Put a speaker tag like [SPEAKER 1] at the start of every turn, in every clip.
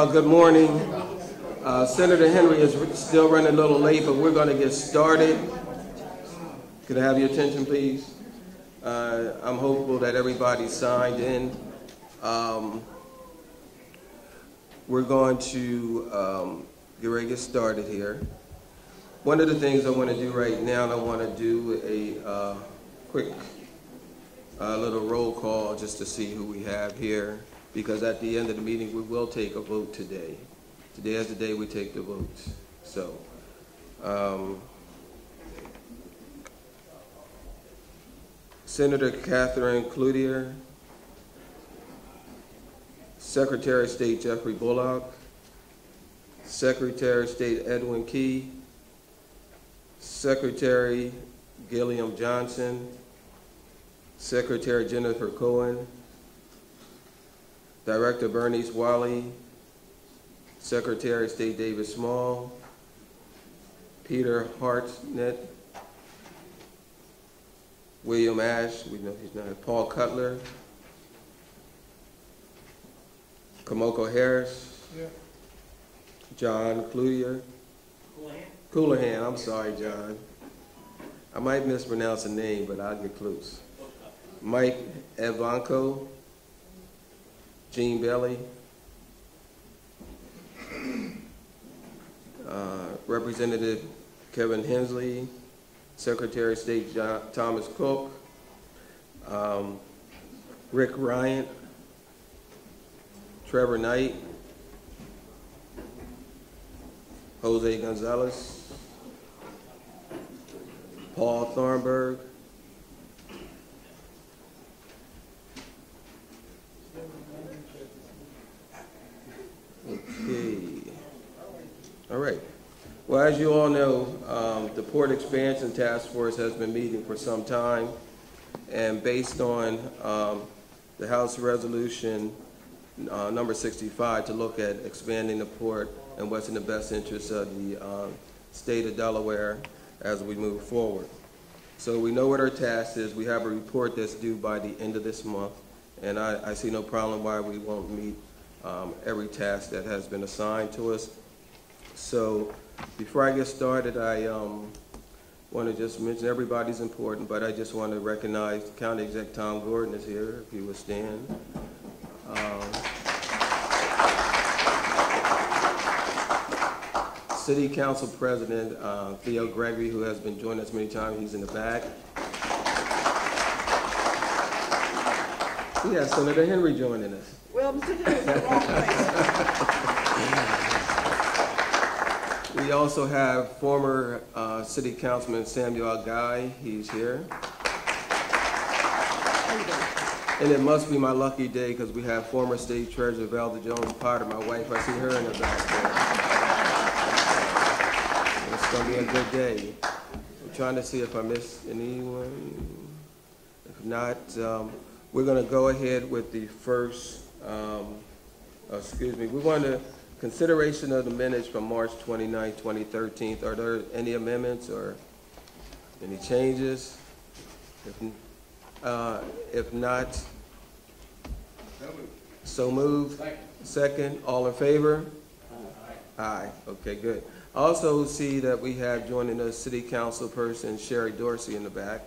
[SPEAKER 1] Good morning. Senator Henry is still running a little late, but we're going to get started. Could I have your attention, please? I'm hopeful that everybody signed in. We're going to get ready to get started here. One of the things I want to do right now, I want to do a quick little roll call just to see who we have here, because at the end of the meeting we will take a vote today. Today is the day we take the votes. So, Senator Catherine Cloutier, Secretary of State Jeffrey Bullock, Secretary of State Edwin Key, Secretary Gilliam Johnson, Secretary Jennifer Cohen, Director Bernice Wiley, Secretary of State David Small, Peter Hartnett, William Ash, we know he's not, Paul Cutler, Kamoko Harris, yeah. John Cloutier, Coulahan, I'm sorry, John. I might mispronounce the name, but I'll get close. Mike Evanko, Gene Belly, Representative Kevin Hensley, Secretary of State Thomas Cook, Rick Ryan, Trevor Knight, Jose Gonzalez, Paul Thornburg, okay. All right. Well, as you all know, the Port Expansion Task Force has been meeting for some time, and based on the House Resolution number 65 to look at expanding the port and what's in the best interest of the state of Delaware as we move forward. So we know what our task is. We have a report that's due by the end of this month, and I see no problem why we won't meet every task that has been assigned to us. So before I get started, I want to just mention everybody's important, but I just want to recognize County Exec Tom Gordon is here, if you would stand. City Council President Theo Gregory, who has been joining us many times, he's in the back. We have Senator Henry joining us.
[SPEAKER 2] Well, Mr. Henry's in the wrong place.
[SPEAKER 1] We also have former City Councilman Samuel Guy. He's here. And it must be my lucky day because we have former State Treasurer Velda Jones Potter, my wife. I see her in the back there. It's going to be a good day. I'm trying to see if I missed anyone. If not, we're going to go ahead with the first, we want to consideration of the minutes from March 29, 2013. Are there any amendments or any changes? If not, so moved. Second, all in favor? Aye. Okay, good. I also see that we have joining us City Council person Sherry Dorsey in the back.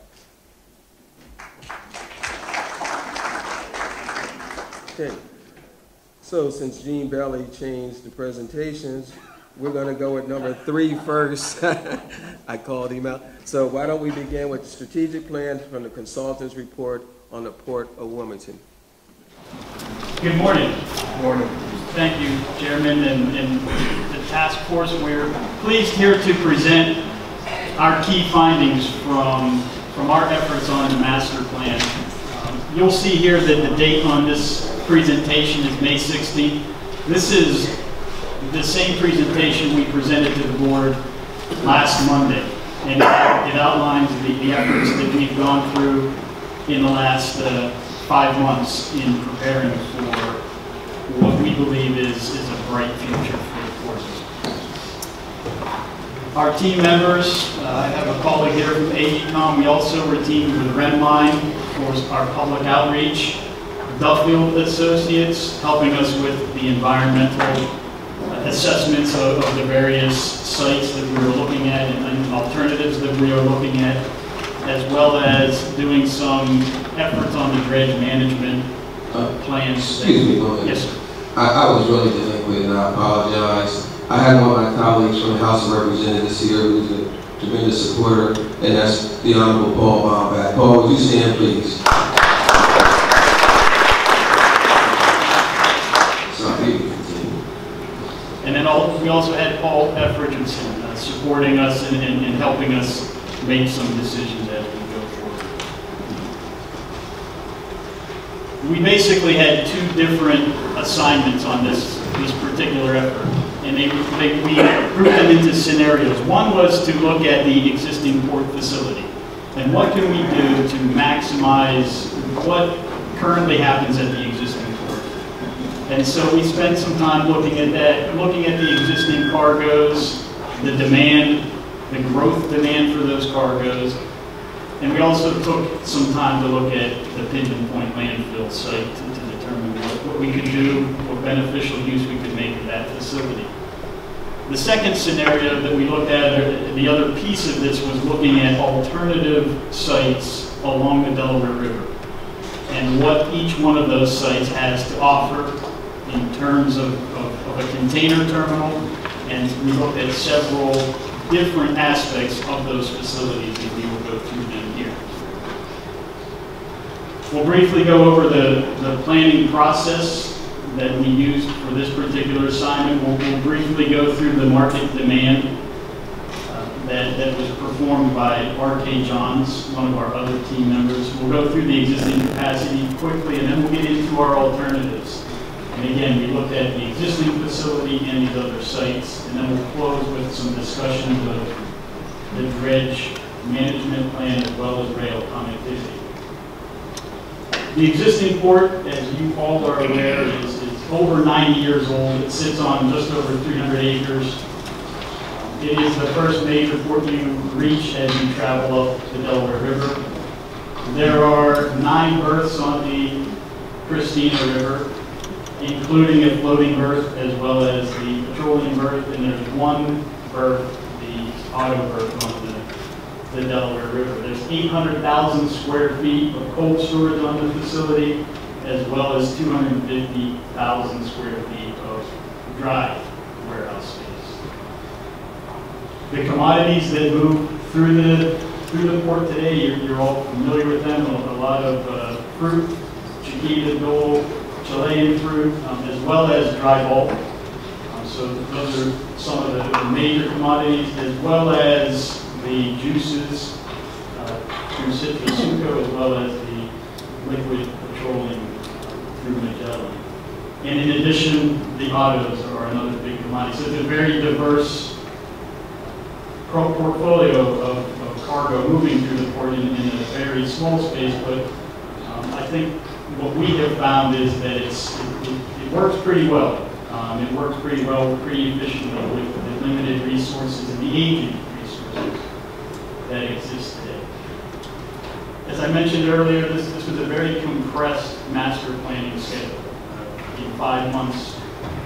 [SPEAKER 1] Okay. So since Gene Belly changed the presentations, we're going to go with number 3 first. I called him out. So why don't we begin with the strategic plan from the consultant's report on the Port of Wilmington.
[SPEAKER 3] Good morning.
[SPEAKER 1] Good morning.
[SPEAKER 3] Thank you, Chairman and the task force. We're pleased here to present our key findings from our efforts on the master plan. You'll see here that the date on this presentation is May 16th. This is the same presentation we presented to the board last Monday, and it outlines the efforts that we've gone through in the last 5 months in preparing for what we believe is a bright future for the forces. Our team members, I have a colleague here from AECOM. We also were teamed with Renline for our public outreach. Duffield Associates helping us with the environmental assessments of the various sites that we were looking at and alternatives that we are looking at, as well as doing some efforts on the dredge management plans.
[SPEAKER 4] Excuse me, go ahead.
[SPEAKER 3] Yes, sir.
[SPEAKER 4] I was really delinquent and I apologize. I had one of my colleagues from the House of Representatives here who's a tremendous supporter, and that's the Honorable Paul Baumback. Paul, would you stand, please? Sorry.
[SPEAKER 3] And then we also had Paul F. Richardson supporting us and helping us make some decisions as we go forward. We basically had two different assignments on this particular effort, and we grouped them into scenarios. One was to look at the existing port facility, and what can we do to maximize what currently happens at the existing port. And so we spent some time looking at that, looking at the existing cargoes, the demand, the growth demand for those cargoes, and we also took some time to look at the Pigeon Point landfill site to determine what we could do, what beneficial use we could make of that facility. The second scenario that we looked at, the other piece of this, was looking at alternative sites along the Delaware River and what each one of those sites has to offer in terms of a container terminal, and we looked at several different aspects of those facilities, and we will go through them here. We'll briefly go over the planning process that we used for this particular assignment. We'll briefly go through the market demand that was performed by R.K. Johns, one of our other team members. We'll go through the existing capacity quickly, and then we'll get into our alternatives. And again, we looked at the existing facility and these other sites, and then we'll close with some discussions of the dredge management plan as well as rail connectivity. The existing port, as you all are aware, is over 90 years old. It sits on just over 300 acres. It is the first major port you reach as you travel up the Delaware River. There are 9 berths on the Christina River, including a floating berth as well as the petroleum berth, and there's 1 berth, the auto berth, on the Delaware River. There's 800,000 square feet of cold storage on the facility, as well as 250,000 square feet of dry warehouse space. The commodities that move through the port today, you're all familiar with them. A lot of fruit, Chiquita, Dole, Chilean fruit, as well as dry bulk. So those are some of the major commodities, as well as the juices through Citrasuco, as well as the liquid petroleum through Magellan. And in addition, the autos are another big commodity. So it's a very diverse portfolio of cargo moving through the port in a very small space, but I think what we have found is that it works pretty well. It works pretty well, pretty efficiently with the limited resources and the aging resources that exist today. As I mentioned earlier, this was a very compressed master planning schedule in 5 months.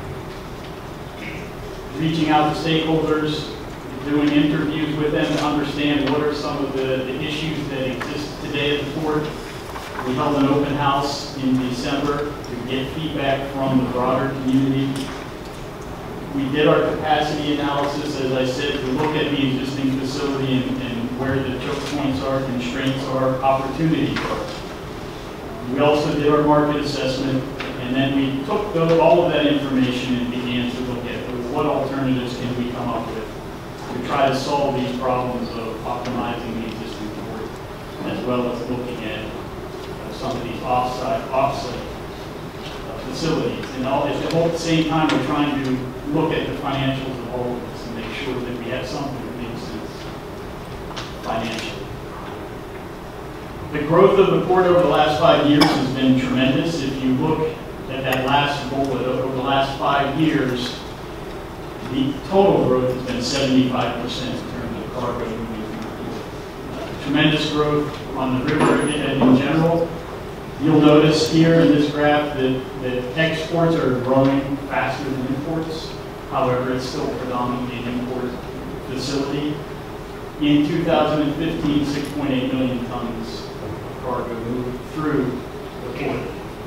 [SPEAKER 3] Reaching out to stakeholders, doing interviews with them to understand what are some of the issues that exist today at the port. We held an open house in December to get feedback from the broader community. We did our capacity analysis, as I said, to look at the existing facility and where the choke points are, constraints are, opportunities are. We also did our market assessment, and then we took all of that information and began to look at what alternatives can we come up with to try to solve these problems of optimizing the existing port, as well as looking at some of these off-site facilities. And at the same time, we're trying to look at the financials of all of this and make sure that we have something that makes sense financially. The growth of the port over the last 5 years has been tremendous. If you look at that last bullet, over the last 5 years, the total growth has been 75% in terms of cargo moving through the port. Tremendous growth on the river in general. You'll notice here in this graph that exports are growing faster than imports. However, it's still predominantly an import facility. In 2015, 6.8 million tons of cargo moved through the port.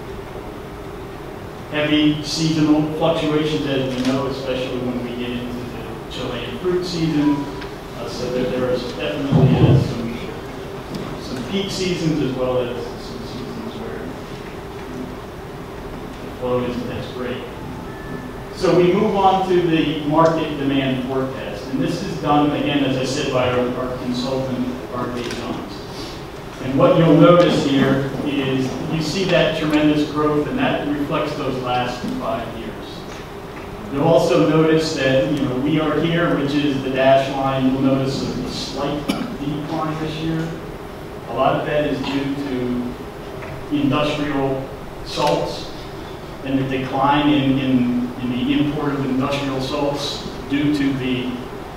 [SPEAKER 3] Heavy seasonal fluctuations, as we know, especially when we get into the Chilean fruit season. So there is definitely some peak seasons as well as some seasons where the flow isn't as great. So we move on to the market demand forecast. And this is done, again, as I said, by our consultant, Margaret. And what you'll notice here is you see that tremendous growth, and that reflects those last 5 years. You'll also notice that, we are here, which is the dash line. You'll notice a slight decline this year. A lot of that is due to industrial salts and the decline in the import of industrial salts due to the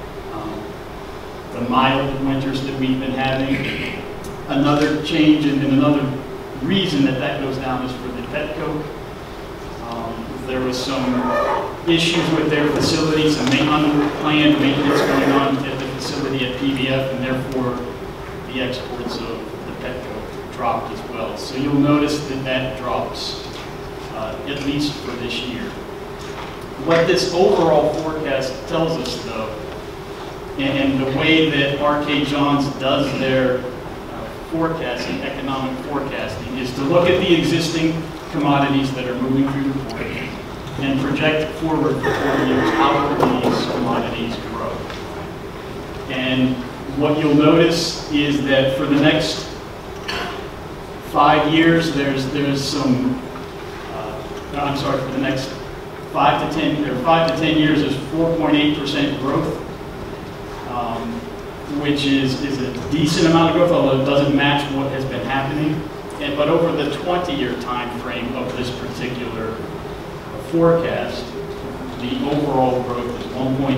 [SPEAKER 3] mild winters that we've been having. Another change and another reason that goes down is for the Petco. There was some issues with their facility, some unplanned maintenance going on at the facility at PBF, and therefore the exports of the Petco dropped as well. So you'll notice that drops, at least for this year. What this overall forecast tells us, though, and the way that R.K. Johns does their forecasting, economic forecasting, is to look at the existing commodities that are moving through the port and project forward for 4 years how will these commodities grow. And what you'll notice is that for the next 5 years, there's some, for the next 5 to 10 years, there's 4.8% growth. Which is a decent amount of growth, although it doesn't match what has been happening. But over the 20-year time frame of this particular forecast, the overall growth is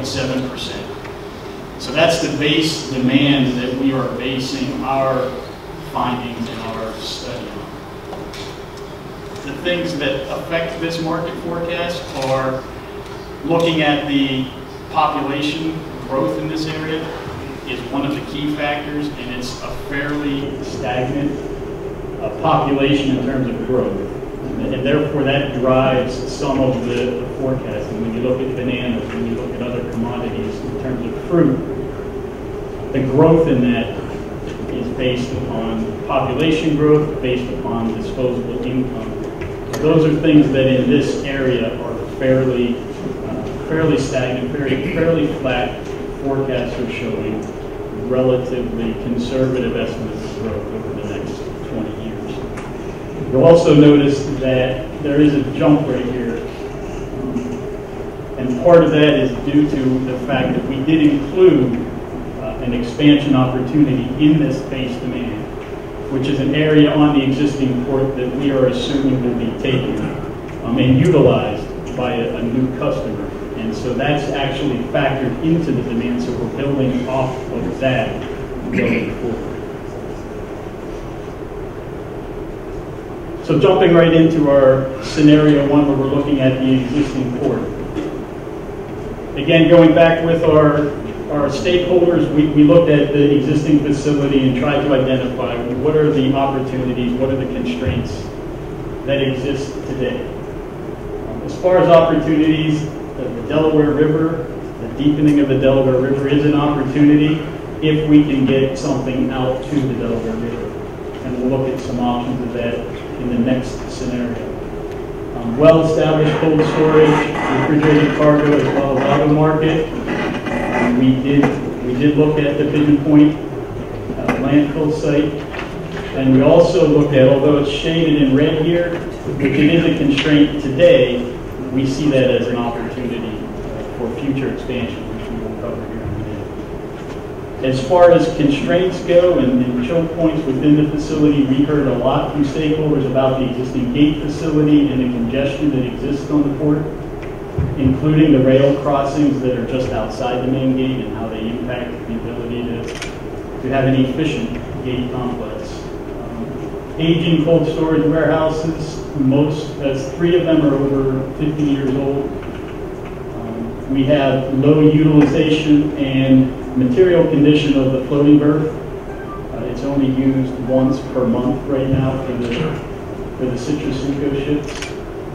[SPEAKER 3] 1.7%. So that's the base demand that we are basing our findings in our study on. The things that affect this market forecast are looking at the population growth in this area is one of the key factors, and it's a fairly stagnant population in terms of growth. And therefore that drives some of the forecasting. When you look at bananas, when you look at other commodities in terms of fruit, the growth in that is based upon population growth, based upon disposable income. Those are things that in this area are fairly stagnant, fairly flat. Forecasts are showing relatively conservative estimates of growth over the next 20 years. You'll also notice that there is a jump right here. And part of that is due to the fact that we did include an expansion opportunity in this base demand, which is an area on the existing port that we are assuming will be taken and utilized by a new customer. And so that's actually factored into the demand, so we're building off of that going forward. So jumping right into our scenario one where we're looking at the existing port. Again, going back with our stakeholders, we looked at the existing facility and tried to identify what are the opportunities, what are the constraints that exist today. As far as opportunities, the Delaware River, the deepening of the Delaware River is an opportunity if we can get something out to the Delaware River. And we'll look at some options of that in the next scenario. Well-established cold storage, refrigerated cargo, as well as auto market. We did look at the Pigeon Point landfill site. And we also looked at, although it's shaded in red here, which it is a constraint today, we see that as an opportunity for future expansion, which we will cover here in a minute. As far as constraints go and choke points within the facility, we heard a lot from stakeholders about the existing gate facility and the congestion that exists on the port, including the rail crossings that are just outside the main gate and how they impact the ability to have an efficient gate complex. Aging cold storage warehouses, 3 of them are over 50 years old. We have low utilization and material condition of the floating berth. It's only used once per month right now for the citrus cinco ships.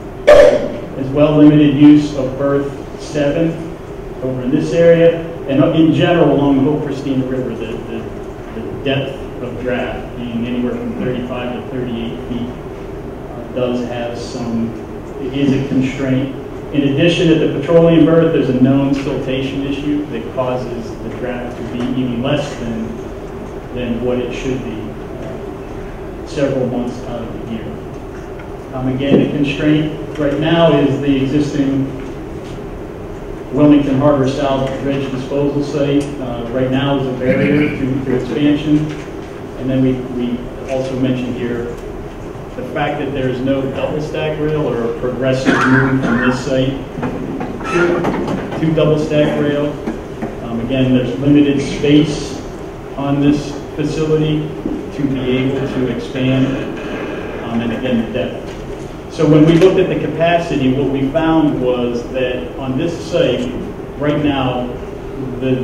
[SPEAKER 3] As well, limited use of berth 7 over in this area. And in general, along the whole Christina River, the depth of draft, being anywhere from 35 to 38 feet, does have it is a constraint. In addition, at the petroleum berth, there's a known siltation issue that causes the draft to be even less than what it should be several months out of the year. Again, the constraint right now is the existing Wilmington Harbor South dredge disposal site. Right now is a barrier to expansion. And then we also mentioned here the fact that there is no double stack rail or a progressive move from this site to double stack rail. Again, there's limited space on this facility to be able to expand, and again, the depth. So when we looked at the capacity, what we found was that on this site, right now, the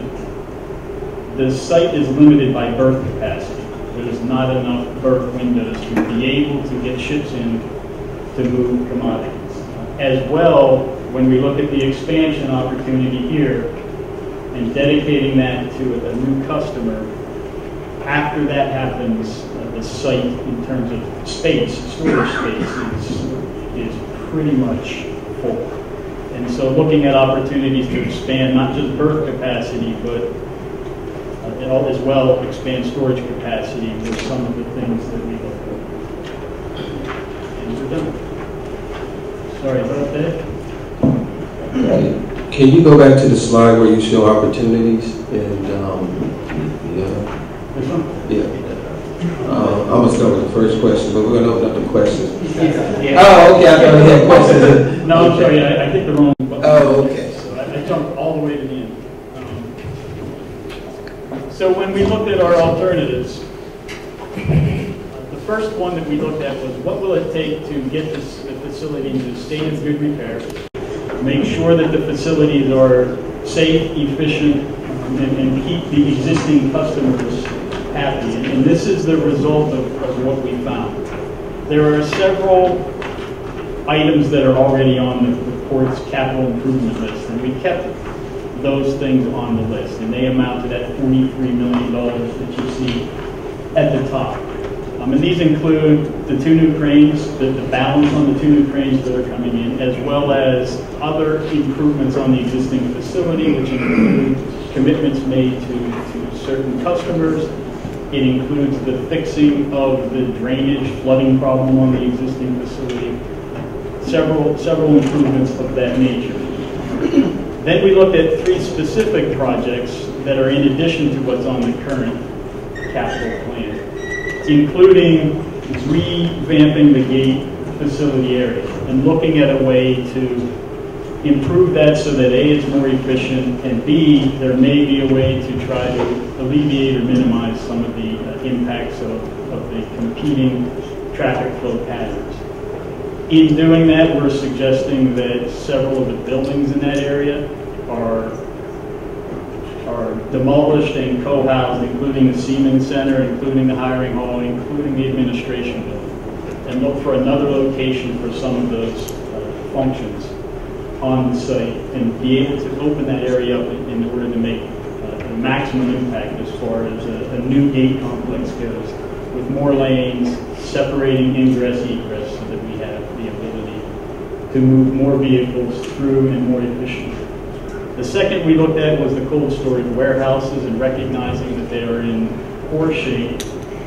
[SPEAKER 3] site is limited by berth capacity. There's not enough berth windows to be able to get ships in to move commodities. As well, when we look at the expansion opportunity here and dedicating that to a new customer, after that happens, the site in terms of space, storage space, is pretty much full. And so looking at opportunities to expand not just berth capacity, but as well expand storage capacity were some of the things that we look for. And we're done. Sorry about that.
[SPEAKER 4] Can you go back to the slide where you show opportunities? And
[SPEAKER 3] This one?
[SPEAKER 4] yeah. I'm going to start with the first question, but we're going to open up the questions.
[SPEAKER 3] Yeah.
[SPEAKER 4] Oh, okay. I thought we had questions.
[SPEAKER 3] No, I'm sorry. I hit the wrong button.
[SPEAKER 4] Oh, okay.
[SPEAKER 3] So I jumped all the way to the end. So when we looked at our alternatives, the first one that we looked at was what will it take to get the facility into a state of good repair, make sure that the facilities are safe, efficient, and keep the existing customers happy. And this is the result of what we found. There are several items that are already on the port's capital improvement list, and we kept those things on the list, and they amount to that $43 million that you see at the top. And these include the 2 new cranes, the balance on the 2 new cranes that are coming in, as well as other improvements on the existing facility, which include commitments made to certain customers. It includes the fixing of the drainage flooding problem on the existing facility, several improvements of that nature. Then we looked at 3 specific projects that are in addition to what's on the current capital plan, including revamping the gate facility area and looking at a way to improve that so that A, it's more efficient, and B, there may be a way to try to alleviate or minimize some of the impacts of the competing traffic flow patterns. In doing that, we're suggesting that several of the buildings in that area are demolished and co-housed, including the Seaman Center, including the hiring hall, including the administration building, and look for another location for some of those functions on the site and be able to open that area up in order to make the maximum impact as far as a new gate complex goes, with more lanes, separating ingress, egress, so that we have the ability to move more vehicles through and more efficiently. The second we looked at was the cold storage warehouses and recognizing that they are in poor shape,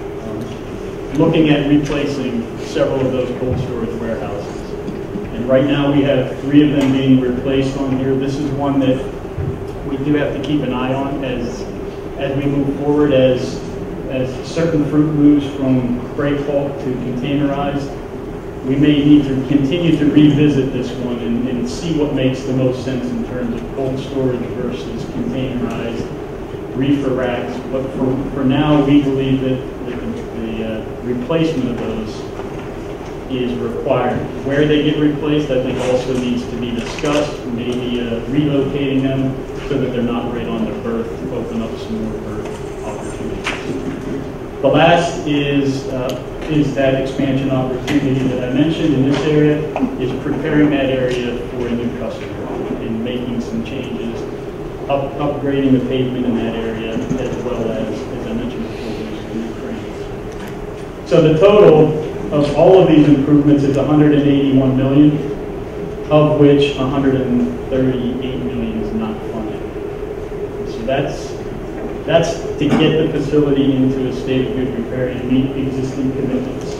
[SPEAKER 3] looking at replacing several of those cold storage warehouses. And right now we have 3 of them being replaced on here. This is one that we do have to keep an eye on as we move forward, as certain fruit moves from break bulk to containerized. We may need to continue to revisit this one and see what makes the most sense in terms of cold storage versus containerized reefer racks. But for now, we believe that the replacement of those is required. Where they get replaced, I think also needs to be discussed, maybe relocating them so that they're not right on their berth to open up some more berth opportunities. The last is that expansion opportunity that I mentioned in this area, is preparing that area for a new customer and making some changes, upgrading the pavement in that area, as well as I mentioned before, there's new cranes. So the total of all of these improvements is $181 million, of which $138 million is not funded. So that's to get the facility into a state of good repair and meet existing commitments.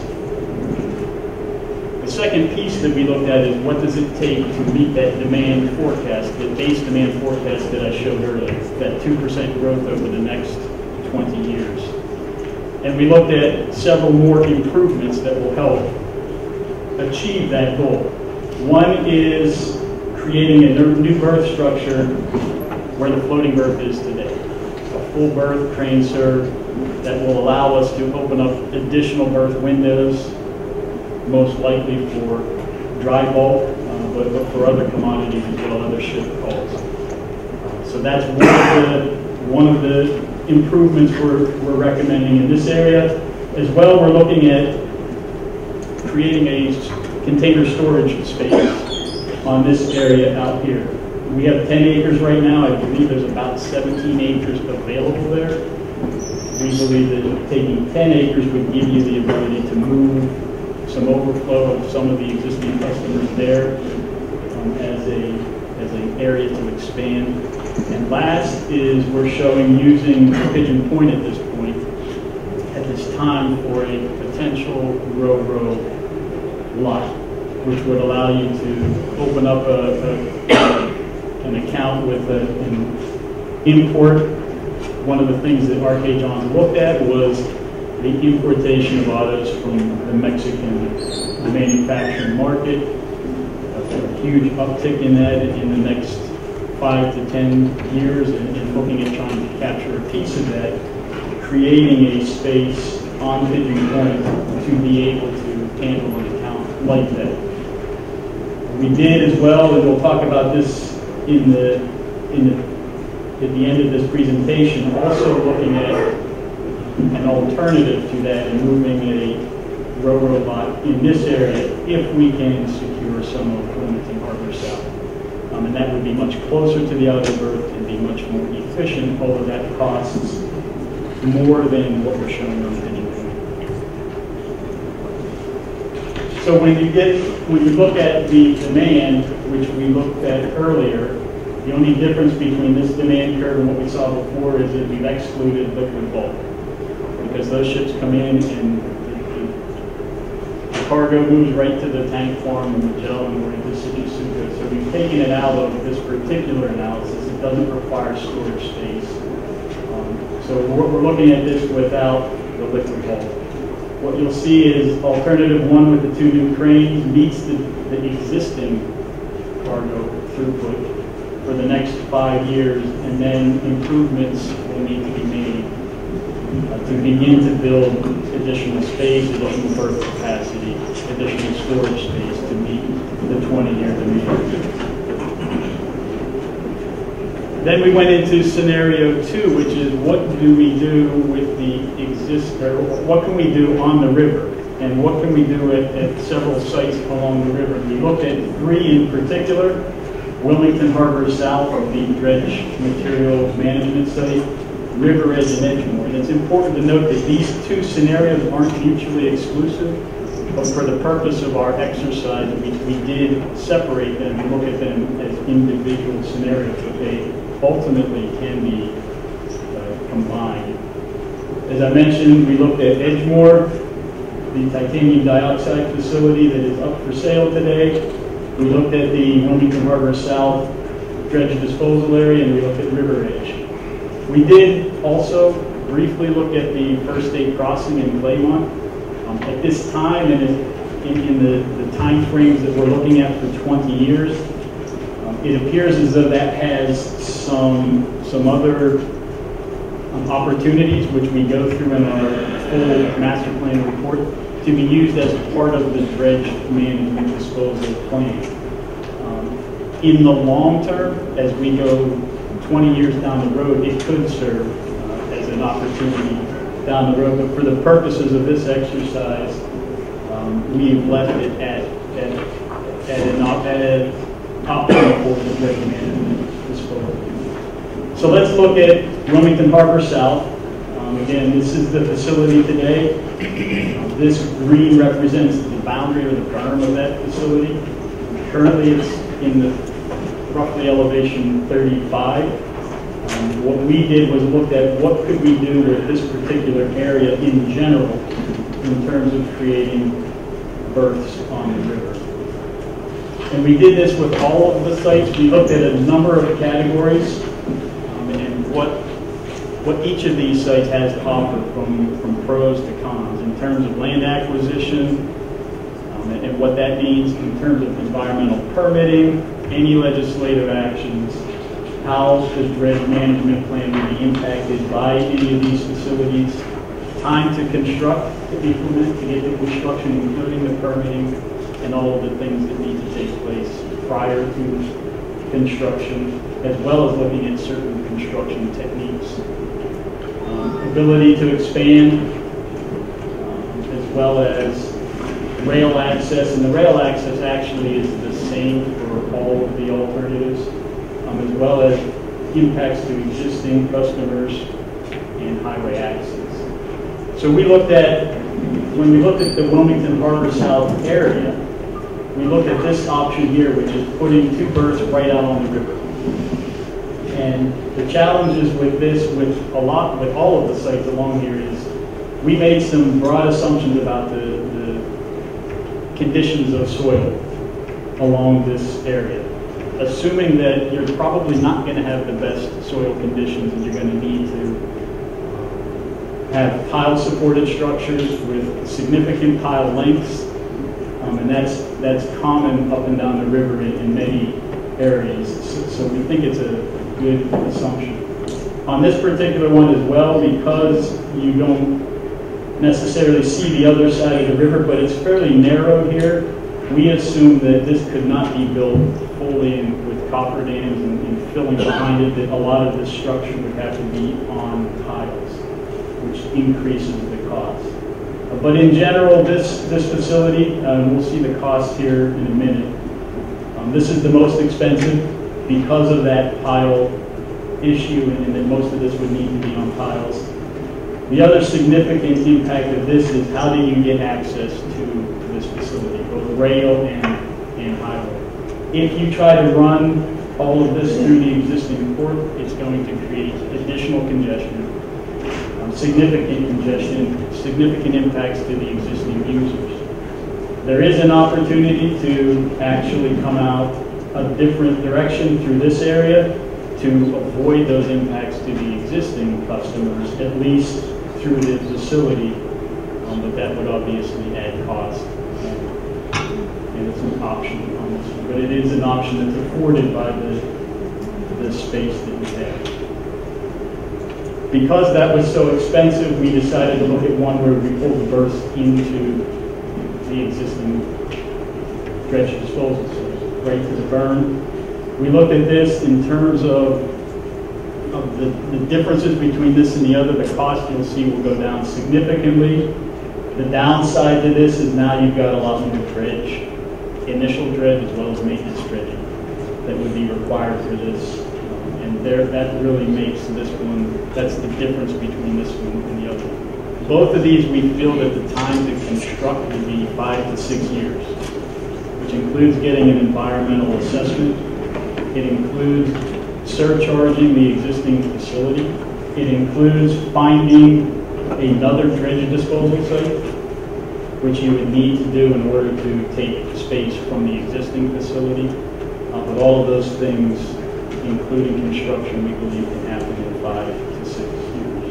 [SPEAKER 3] The second piece that we looked at is what does it take to meet that demand forecast, the base demand forecast that I showed earlier, that 2% growth over the next 20 years. And we looked at several more improvements that will help achieve that goal. One is creating a new berth structure where the floating berth is today. A full berth crane serve that will allow us to open up additional berth windows, most likely for dry bulk, but for other commodities as well, other ship calls. So that's one of the improvements we're recommending in this area. As well, we're looking at creating a container storage space on this area out here. We have 10 acres right now. I believe there's about 17 acres available there. We believe that taking 10 acres would give you the ability to move some overflow of some of the existing customers there as an area to expand. And last is we're showing using Pigeon Point at this time for a potential row lot, which would allow you to open up an account with an import. One of the things that R.K. Johns looked at was the importation of autos from the Mexican manufacturing market. A huge uptick in that in the next 5 to 10 years, and looking at trying to capture a piece of that, creating a space on Pigeon Point to be able to handle an account like that. We did as well, and we'll talk about this at the end of this presentation, also looking at an alternative to that and moving a railroad lot in this area if we can secure some of Wilmington Harbor South. And that would be much closer to the outer berth and be much more efficient, although that costs more than what we're showing on Pigeon Point. So when you look at the demand, which we looked at earlier, the only difference between this demand curve and what we saw before is that we've excluded liquid bulk, because those ships come in and the cargo moves right to the tank farm in Magellan and we're into City Sucre. So we've taken it out of this particular analysis. It doesn't require storage space. So we're looking at this without the liquid bulk. What you'll see is alternative one with the 2 new cranes meets the existing cargo throughput for the next 5 years, and then improvements will need to be made to begin to build additional space, additional berth capacity, additional storage space to meet the 20-year demand. Then we went into scenario 2, which is what do we do with what can we do on the river, and what can we do at several sites along the river. We looked at 3 in particular: Wilmington Harbor South, the dredge material management site, Riveredge and Edgemore. And it's important to note that these 2 scenarios aren't mutually exclusive, but for the purpose of our exercise, we did separate them and look at them as individual scenarios, but they ultimately can be combined. As I mentioned, we looked at Edgemore, the titanium dioxide facility that is up for sale today. We looked at the Wilmington Harbor South dredge disposal area, and we looked at Riveredge. We did also briefly look at the First State Crossing in Claymont. At this time, and in the time frames that we're looking at for 20 years, it appears as though that has some other opportunities, which we go through in our full master plan report. to be used as part of the dredge management disposal plan. In the long term, as we go 20 years down the road, it could serve as an opportunity down the road. But for the purposes of this exercise, we've left it at an option for the dredge management disposal. So let's look at Wilmington Harbor South. Again, this is the facility today. This green represents the boundary or the berm of that facility. Currently, it's in the roughly elevation 35. What we did was looked at what could we do with this particular area in general in terms of creating berths on the river. And we did this with all of the sites. We looked at a number of categories and what each of these sites has to offer from pros to cons in terms of land acquisition and what that means in terms of environmental permitting, any legislative actions, how the dredge management plan will be impacted by any of these facilities, time to construct, to implement, to get the construction, including the permitting, and all of the things that need to take place prior to construction, as well as looking at certain construction techniques. Ability to expand, as well as rail access, and the rail access actually is the same for all of the alternatives, as well as impacts to existing customers and highway access. So we looked at, when we looked at the Wilmington Harbor South area, we looked at this option here, which is putting 2 berths right out on the river. And the challenges with this, with all of the sites along here, is we made some broad assumptions about the conditions of soil along this area, assuming that you're probably not going to have the best soil conditions, and you're going to need to have pile-supported structures with significant pile lengths, and that's common up and down the river in many areas. So we think it's a good assumption. On this particular one as well, because you don't necessarily see the other side of the river, but it's fairly narrow here, we assume that this could not be built fully with copper dams and filling behind it, that a lot of this structure would have to be on piles, which increases the cost. But in general, this facility, we'll see the cost here in a minute. This is the most expensive because of that pile issue, and that most of this would need to be on piles. The other significant impact of this is how do you get access to this facility, both rail and highway. If you try to run all of this through the existing port, it's going to create additional congestion, significant impacts to the existing users. There is an opportunity to actually come out a different direction through this area to avoid those impacts to the existing customers, at least through the facility, but that would obviously add cost. And it's an option on this one, but it is an option that's afforded by the space that we have. Because that was so expensive, we decided to look at one where we pull the berths into the existing dredge disposal, so right to the berm. We looked at this in terms of the differences between this and the other. The cost, you'll see, will go down significantly. The downside to this is now you've got a lot more dredge, initial dredge as well as maintenance dredging that would be required for this. And that really makes this one, that's the difference between this one and the other one. Both of these we feel that the time to construct would be 5 to 6 years, which includes getting an environmental assessment. It includes surcharging the existing facility. It includes finding another dredge disposal site, which you would need to do in order to take space from the existing facility. But all of those things, including construction, we believe can happen in 5 to 6 years.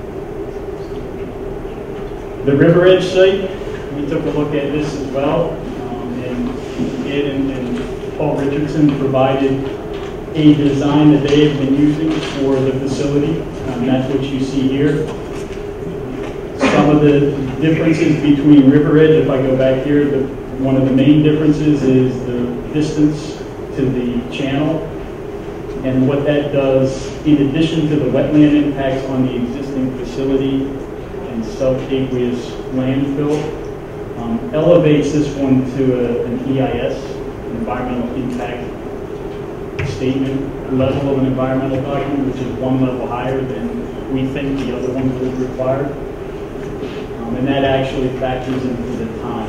[SPEAKER 3] The Riveredge site, we took a look at this as well, and Ed and Paul Richardson provided a design that they have been using for the facility, and that's what you see here. Some some of the differences between Riveredge, if I go back here, one of the main differences is the distance to the channel. And what that does, in addition to the wetland impacts on the existing facility and subaqueous landfill, elevates this one to an EIS, environmental impact statement level of an environmental document, which is one level higher than we think the other ones would require. And that actually factors into the time.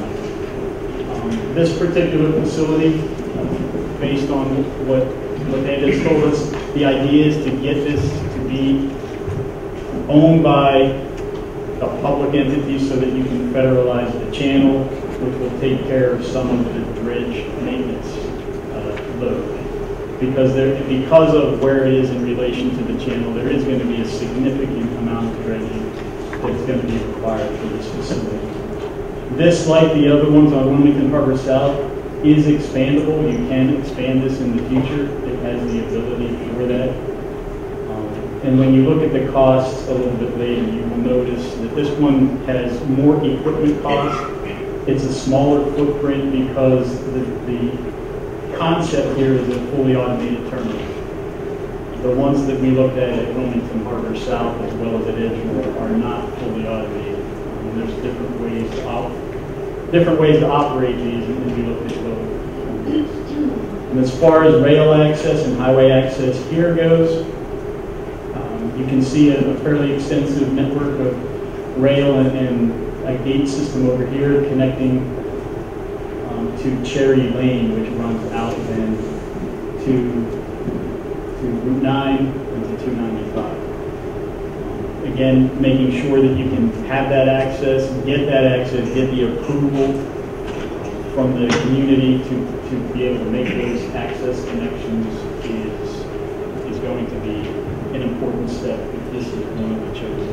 [SPEAKER 3] This particular facility, based on what Ed has told us, the idea is to get this to be owned by a public entity so that you can federalize the channel, which will take care of some of the dredge maintenance load. Because of where it is in relation to the channel, there is going to be a significant amount of dredging that's going to be required for this facility. This, like the other ones on Wilmington Harbor South, is expandable. You can expand this in the future. It has the ability for that. And when you look at the costs a little bit later, you will notice that this one has more equipment costs. It's a smaller footprint because the concept here is a fully automated terminal. The ones that we looked at Wilmington Harbor South as well as at Edgewater are not fully automated. There's different ways to operate these, and we looked at both. And as far as rail access and highway access here goes, you can see a fairly extensive network of rail and a gate system over here connecting to Cherry Lane, which runs out then to Route 9 and to 295. Again, making sure that you can have that access, get the approval from the community to be able to make those access connections is going to be an important step if this is one of the chosen.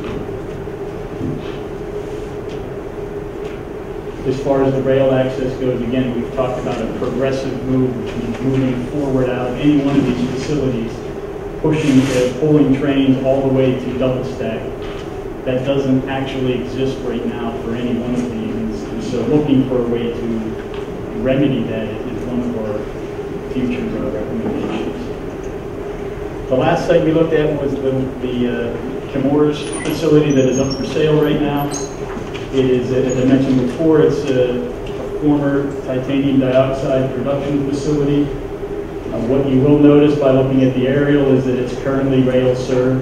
[SPEAKER 3] As far as the rail access goes, again, we've talked about a progressive move, which means moving forward out of any one of these facilities, pulling trains all the way to double stack. That doesn't actually exist right now for any one of these. And so looking for a way to remedy that is one of our future recommendations. The last site we looked at was the Chemours facility that is up for sale right now. It is, as I mentioned before, it's a former titanium dioxide production facility. What you will notice by looking at the aerial is that it's currently rail served.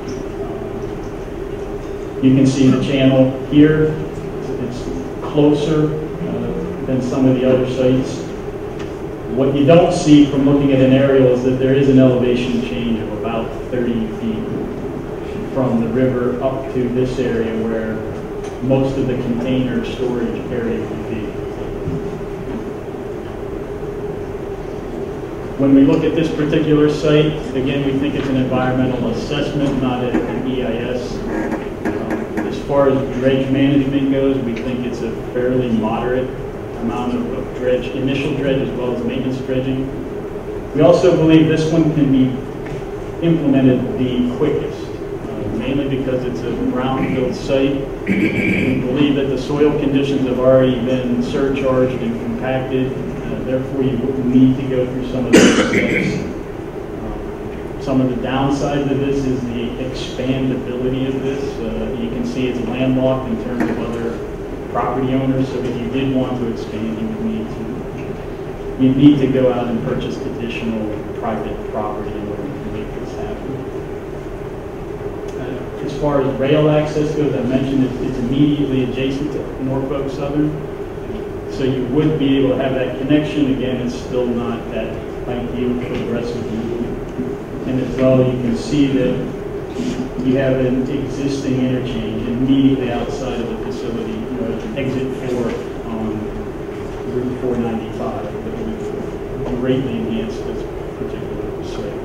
[SPEAKER 3] You can see the channel here. It's closer than some of the other sites. What you don't see from looking at an aerial is that there is an elevation change of about 30 feet from the river up to this area where most of the container storage area would be. When we look at this particular site, again, we think it's an environmental assessment, not an EIS. As far as dredge management goes, we think it's a fairly moderate amount of dredge, initial dredge as well as maintenance dredging. We also believe this one can be implemented the quickest, mainly because it's a brownfield site. We believe that the soil conditions have already been surcharged and compacted. Therefore, you wouldn't need to go through some of those steps. Some of the downsides of this is the expandability of this. You can see it's landlocked in terms of other property owners, so if you did want to expand, you'd need to go out and purchase additional private property in order to make this happen. As far as rail access goes, I mentioned it's immediately adjacent to Norfolk Southern. So you would be able to have that connection. Again, it's still not that ideal progressive move. And as well, you can see that you have an existing interchange immediately outside of the facility, exit 4 on Route 495 that would greatly enhance this particular site.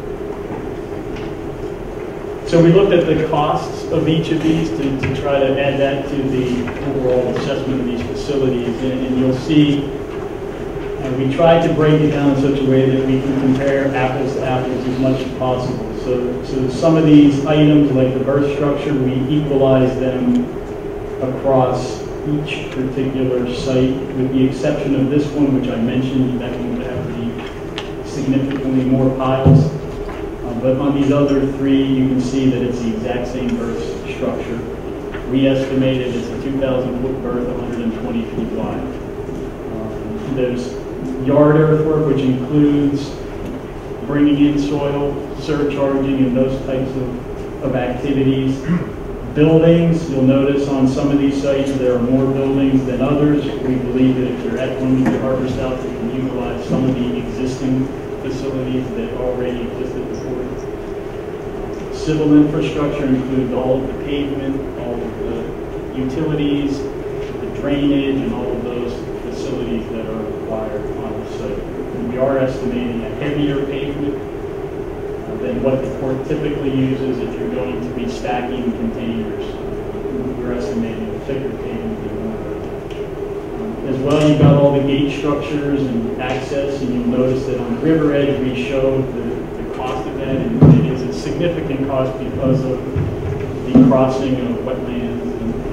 [SPEAKER 3] So we looked at the costs of each of these to try to add that to the overall assessment of these facilities. And you'll see we tried to break it down in such a way that we can compare apples to apples as much as possible. So some of these items, like the berth structure, we equalize them across each particular site, with the exception of this one, which I mentioned, that one would have to be significantly more piles. But on these other three, you can see that it's the exact same berth structure. We estimated it's a 2,000-foot berth, 120 feet wide. There's yard earthwork, which includes bringing in soil, surcharging, and those types of activities. Buildings, you'll notice on some of these sites there are more buildings than others. We believe that if you're at Wilmington Harbor South, you can utilize some of the existing facilities that already exist at the port. Civil infrastructure includes all of the pavement, all of the utilities, the drainage, and all of those facilities that are required on the site. And we are estimating a heavier pavement than what the port typically uses if you're going to be stacking containers. We're estimating a thicker pavement than normal. As well, you've got all the gate structures and access, and you'll notice that on the Riveredge we showed the cost of that, and it is a significant cost because of the crossing of wetlands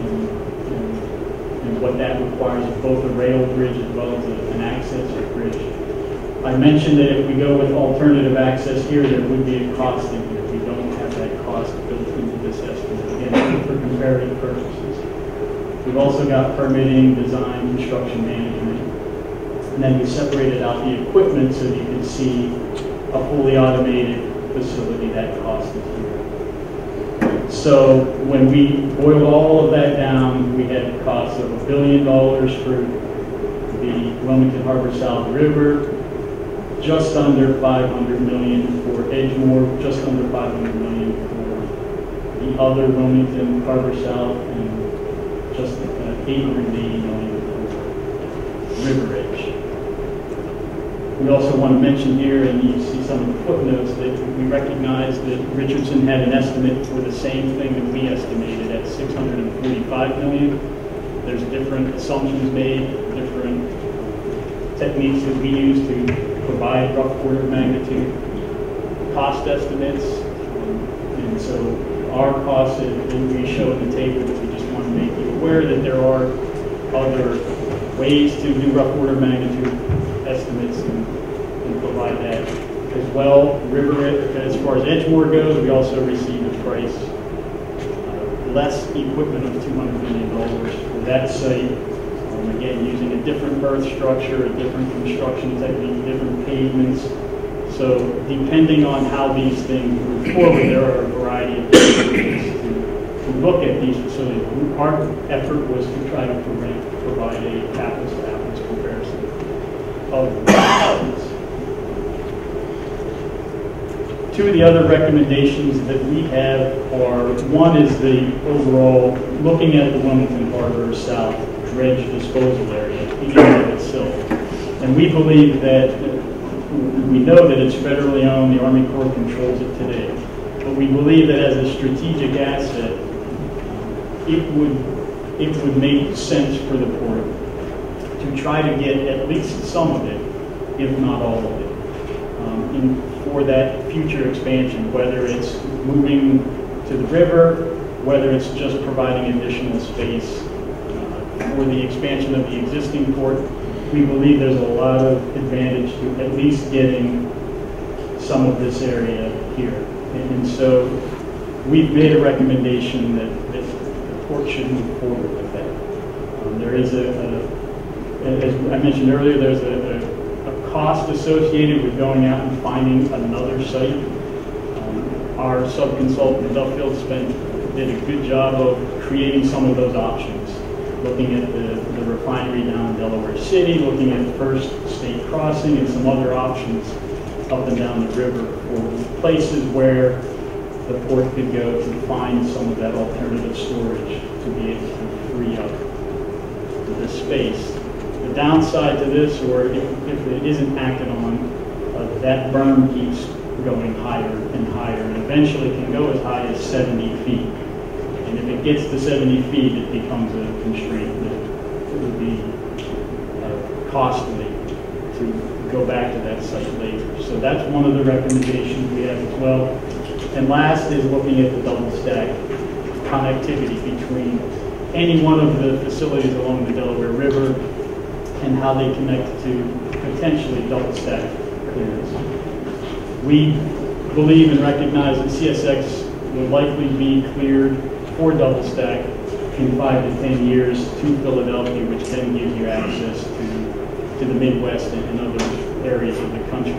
[SPEAKER 3] and what that requires of both a rail bridge as well as an access bridge. I mentioned that if we go with alternative access here, there would be a cost in here. We don't have that cost built into this estimate, again, for comparative purposes. We've also got permitting, design, construction management, and then we separated out the equipment so that you can see a fully automated facility. That cost is here. So when we boiled all of that down, we had a cost of $1 billion for the Wilmington Harbor South River, just under $500 million for Edgemore, just under $500 million for the other Wilmington Harbor South, and just $880 million for Riveredge. We also want to mention here, and you see some of the footnotes, that we recognize that Richardson had an estimate for the same thing that we estimated at $645 million. There's different assumptions made, different techniques that we use to provide rough order of magnitude cost estimates, and so our costs that we show in the table, that we just want to make you aware that there are other ways to do rough order of magnitude estimates and provide that as well. Riveredge, as far as Edgemore goes, we also received a price less equipment of $200 million for that site. Again, using a different berth structure, a different construction technique, different pavements. So depending on how these things move forward, there are a variety of different ways to look at these facilities. Our effort was to try to provide a apples-to-apples comparison of the facilities. Two of the other recommendations that we have are, one is the overall, looking at the Wilmington Harbor South dredge disposal area in and of itself. And we believe that, we know that it's federally owned, the Army Corps controls it today, but we believe that as a strategic asset, it would make sense for the port to try to get at least some of it, if not all of it, for that future expansion, whether it's moving to the river, whether it's just providing additional space for the expansion of the existing port. We believe there's a lot of advantage to at least getting some of this area here. And so we've made a recommendation that the port should move forward with that. There is as I mentioned earlier, there's a cost associated with going out and finding another site. Our sub-consultant, Duffield, did a good job of creating some of those options, looking at the refinery down in Delaware City, looking at First State Crossing, and some other options up and down the river for places where the port could go to find some of that alternative storage to be able to free up the space. The downside to this, or if it isn't acted on, that berm keeps going higher and higher, and eventually can go as high as 70 feet. And if it gets to 70 feet, it becomes a constraint that it would be costly to go back to that site later. So that's one of the recommendations we have as well. And last is looking at the double stack connectivity between any one of the facilities along the Delaware River and how they connect to potentially double-stack clearance. We believe and recognize that CSX will likely be cleared for double-stack in 5 to 10 years to Philadelphia, which then gives you access to the Midwest and other areas of the country.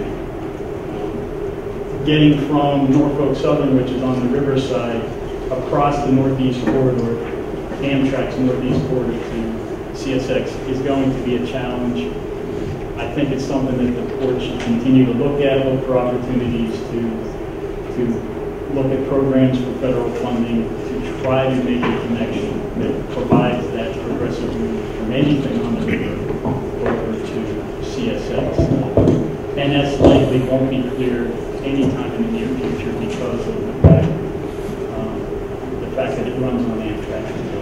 [SPEAKER 3] Getting from Norfolk Southern, which is on the riverside, across the Northeast Corridor, Amtrak's Northeast Corridor to CSX is going to be a challenge. I think it's something that the port should continue to look at, look for opportunities to look at programs for federal funding to try to make a connection that provides that progressive route from anything on the river over to CSX. And that's likely won't be cleared anytime in the near future because of the fact that it runs on Amtrak today.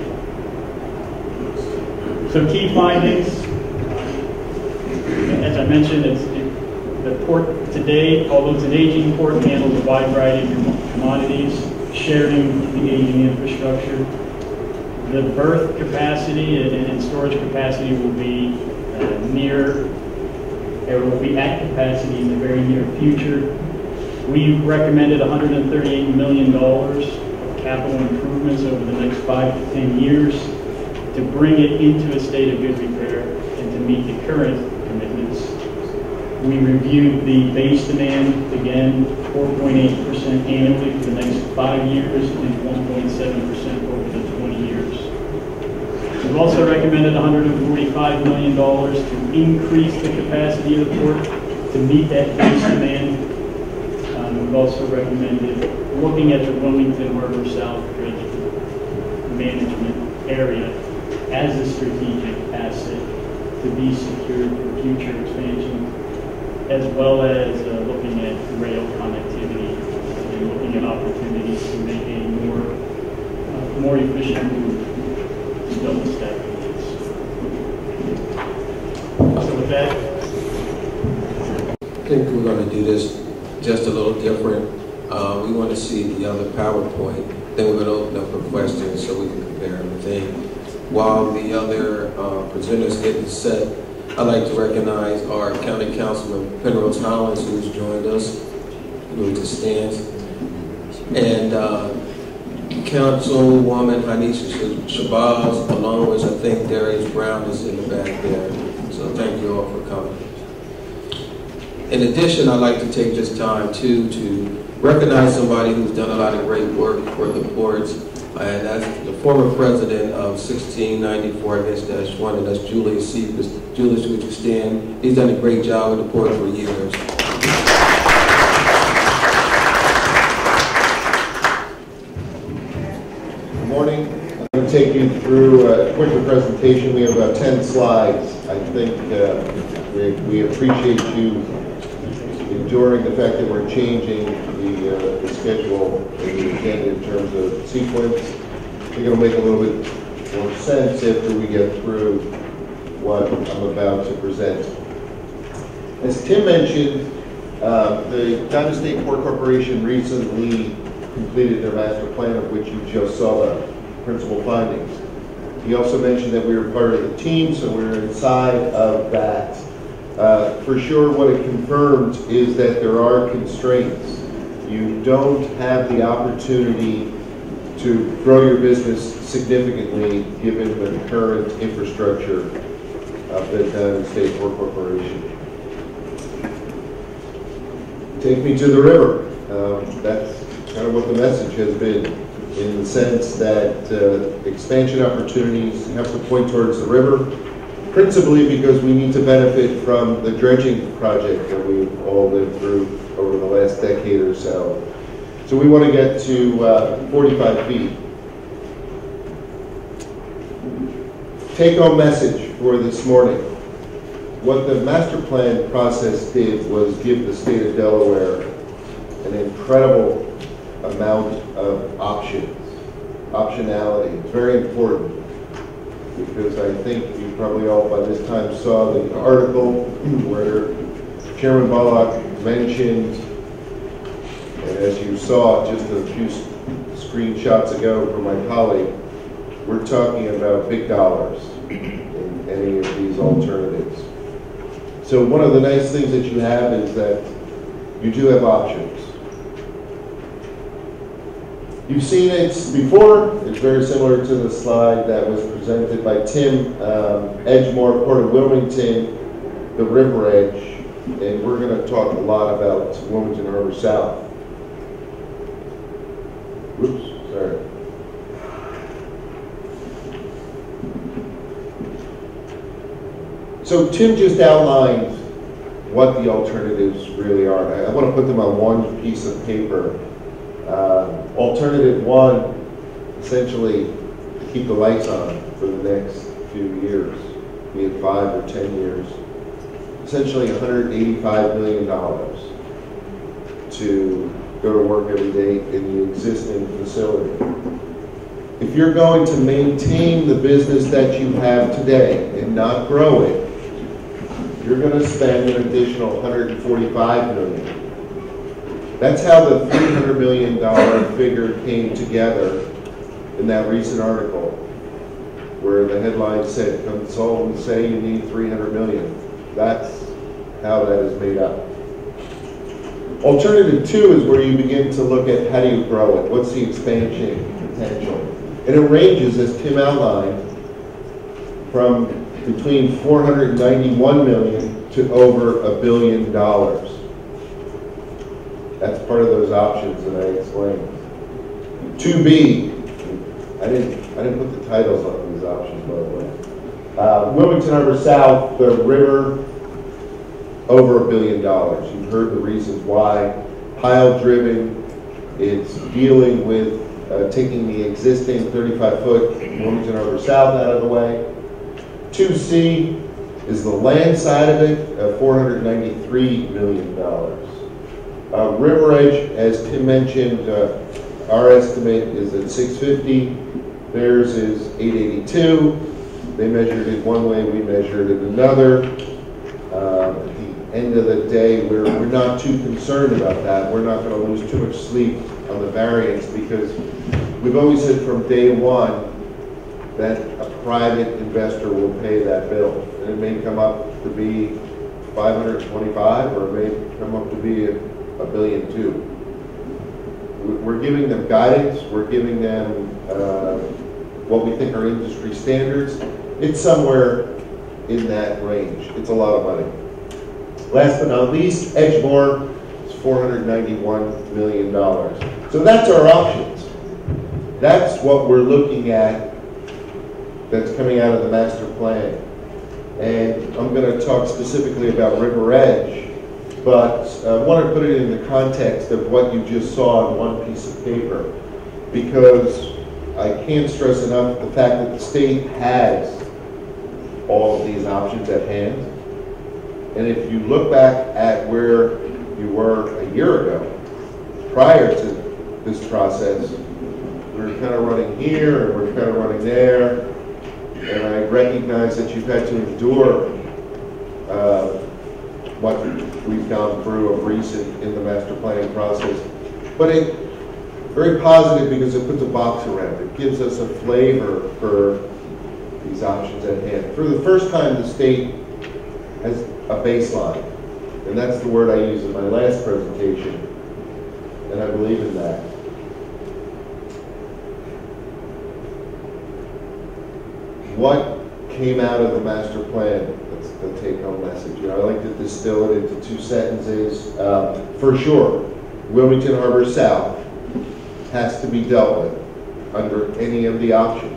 [SPEAKER 3] So key findings, as I mentioned, the port today, although it's an aging port, handles a wide variety of commodities, sharing the aging infrastructure. The berth capacity and storage capacity will be will be at capacity in the very near future. We recommended $138 million of capital improvements over the next 5 to 10 years to bring it into a state of good repair and to meet the current commitments. We reviewed the base demand, again, 4.8% annually for the next 5 years and 1.7% over the 20 years. We've also recommended $145 million to increase the capacity of the port to meet that base demand. We've also recommended looking at the Wilmington Harbor Southbridge management area as a strategic asset to be secured for future expansion, as well as looking at rail connectivity and looking at opportunities to make a more efficient route to double-stack routes. So with that,
[SPEAKER 4] I think we're going to do this just a little different. We want to see the other PowerPoint. Then we're going to open up for questions so we can compare everything. While the other presenters get set, I'd like to recognize our County Councilman Penrose Hollins, who's joined us, who to stand, and Councilwoman Hanisha Shabazz, along with, I think, Darius Brown is in the back there. So thank you all for coming. In addition, I'd like to take this time, too, to recognize somebody who's done a lot of great work for the ports, and that's the former president of 1694-1, and that's Julius Cephas. Julius, would you stand? He's done a great job with the port for years.
[SPEAKER 5] Good morning. I'm going to take you through a quick presentation. We have about 10 slides. I think we appreciate you enduring the fact that we're changing the schedule and the agenda in terms of sequence. I think it'll make a little bit more sense after we get through what I'm about to present. As Tim mentioned, the Carvel State Port Corporation recently completed their master plan, of which you just saw the principal findings. He also mentioned that we were part of the team, so we're inside of that. For sure, what it confirmed is that there are constraints. You don't have the opportunity to grow your business significantly given the current infrastructure of the Carvel State Port Corporation. Take me to the river. That's kind of what the message has been, in the sense that expansion opportunities have to point towards the river, principally because we need to benefit from the dredging project that we've all lived through over the last decade or so. So we want to get to 45 feet. Take-home message for this morning. What the master plan process did was give the state of Delaware an incredible amount of optionality. It's very important, because I think you probably all by this time saw the article where Chairman Bullock mentioned, and as you saw just a few screenshots ago from my colleague, we're talking about big dollars in any of these alternatives. So one of the nice things that you have is that you do have options. You've seen it before. It's very similar to the slide that was presented by Tim. Edgemore, Port of Wilmington, the Riveredge, and we're going to talk a lot about Wilmington Harbor South. Oops, sorry. So Tim just outlined what the alternatives really are. I want to put them on one piece of paper. Alternative one, essentially, to keep the lights on for the next few years, be it 5 or 10 years. Essentially $185 million to go to work every day in the existing facility. If you're going to maintain the business that you have today and not grow it, you're going to spend an additional $145 million. That's how the $300 million figure came together in that recent article, where the headline said, consultants say you need $300 million. That's how that is made up. Alternative two is where you begin to look at how do you grow it? What's the expansion potential? And it ranges, as Tim outlined, from between $491 million to over $1 billion. That's part of those options that I explained. 2B, I didn't put the titles on these options, by the way. Wilmington Harbor South, the river, over $1 billion. You've heard the reasons why. Pile driven, it's dealing with taking the existing 35-foot Wilmington Harbor South out of the way. 2C is the land side of it, $493 million. Riveredge, as Tim mentioned, our estimate is at $650. Theirs is $882. They measured it one way, we measured it another. At the end of the day, we're not too concerned about that. We're not going to lose too much sleep on the variance because we've always said from day one that a private investor will pay that bill. And it may come up to be 525, or it may come up to be $1.2 billion. We're giving them guidance. We're giving them what we think are industry standards. It's somewhere in that range. It's a lot of money. Last but not least, Edgemore is $491 million. So that's our options. That's what we're looking at that's coming out of the master plan. And I'm going to talk specifically about Riveredge, but I want to put it in the context of what you just saw on one piece of paper, because I can't stress enough the fact that the state has all of these options at hand. And if you look back at where you were a year ago, prior to this process, we were kind of running here and we're kind of running there. And I recognize that you've had to endure what we've gone through of recent in the master planning process. But it's very positive because it puts a box around it. It gives us a flavor for these options at hand. For the first time, the state has a baseline. And that's the word I used in my last presentation. And I believe in that. What came out of the master plan? That's the take-home message. I like to distill it into two sentences. For sure, Wilmington Harbor South has to be dealt with under any of the options.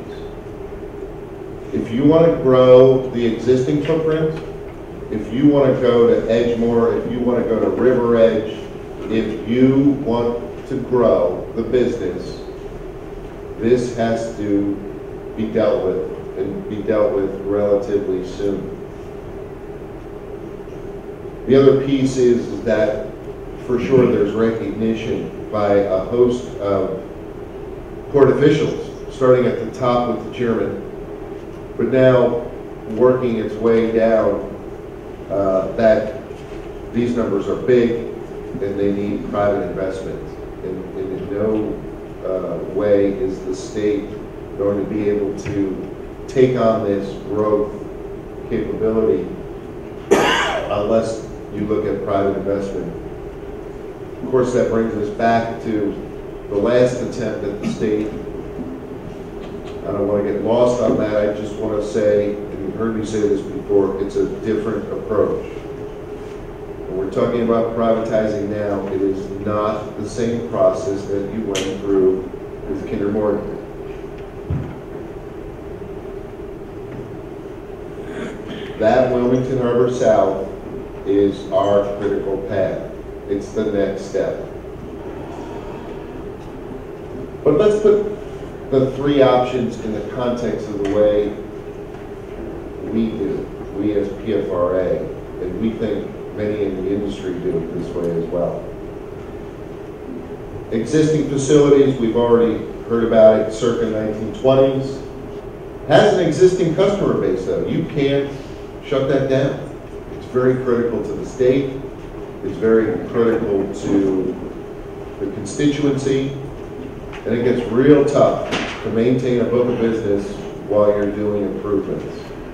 [SPEAKER 5] If you want to grow the existing footprint, if you want to go to Edgemore, if you want to go to Riveredge, if you want to grow the business, this has to be dealt with, and be dealt with relatively soon. The other piece is that for sure there's recognition by a host of port officials, starting at the top with the chairman, but now working its way down, that these numbers are big and they need private investment. And in no way is the state going to be able to take on this growth capability unless you look at private investment. Of course, that brings us back to the last attempt at the state. I don't want to get lost on that. I just want to say, and you've heard me say this before, it's a different approach. When we're talking about privatizing now, it is not the same process that you went through with Kinder Morgan. That Wilmington Harbor South is our critical path. It's the next step. But let's put the three options in the context of the way we do, we as PFRA, and we think many in the industry do it this way as well. Existing facilities, we've already heard about it, circa 1920s. Has an existing customer base though. You can't shut that down. It's very critical to the state. It's very critical to the constituency. And it gets real tough to maintain a book of business while you're doing improvements.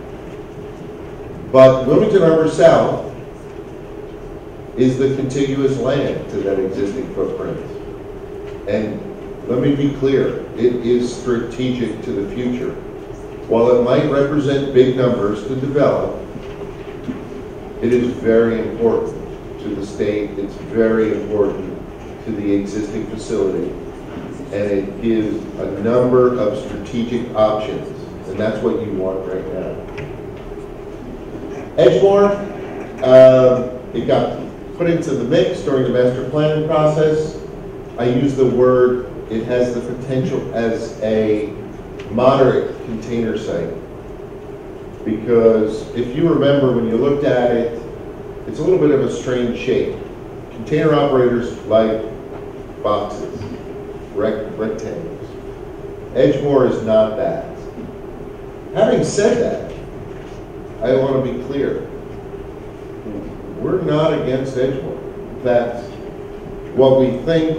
[SPEAKER 5] But Wilmington Harbor South is the contiguous land to that existing footprint. And let me be clear, it is strategic to the future. While it might represent big numbers to develop, it is very important to the state, it's very important to the existing facility, and it gives a number of strategic options, and that's what you want right now. Edgemore, it got put into the mix during the master planning process. I use the word, it has the potential as a moderate container site. Because if you remember when you looked at it, it's a little bit of a strange shape. Container operators like boxes, rectangles. Edgemore is not that. Having said that, I want to be clear. We're not against Edgemore. In fact, what we think,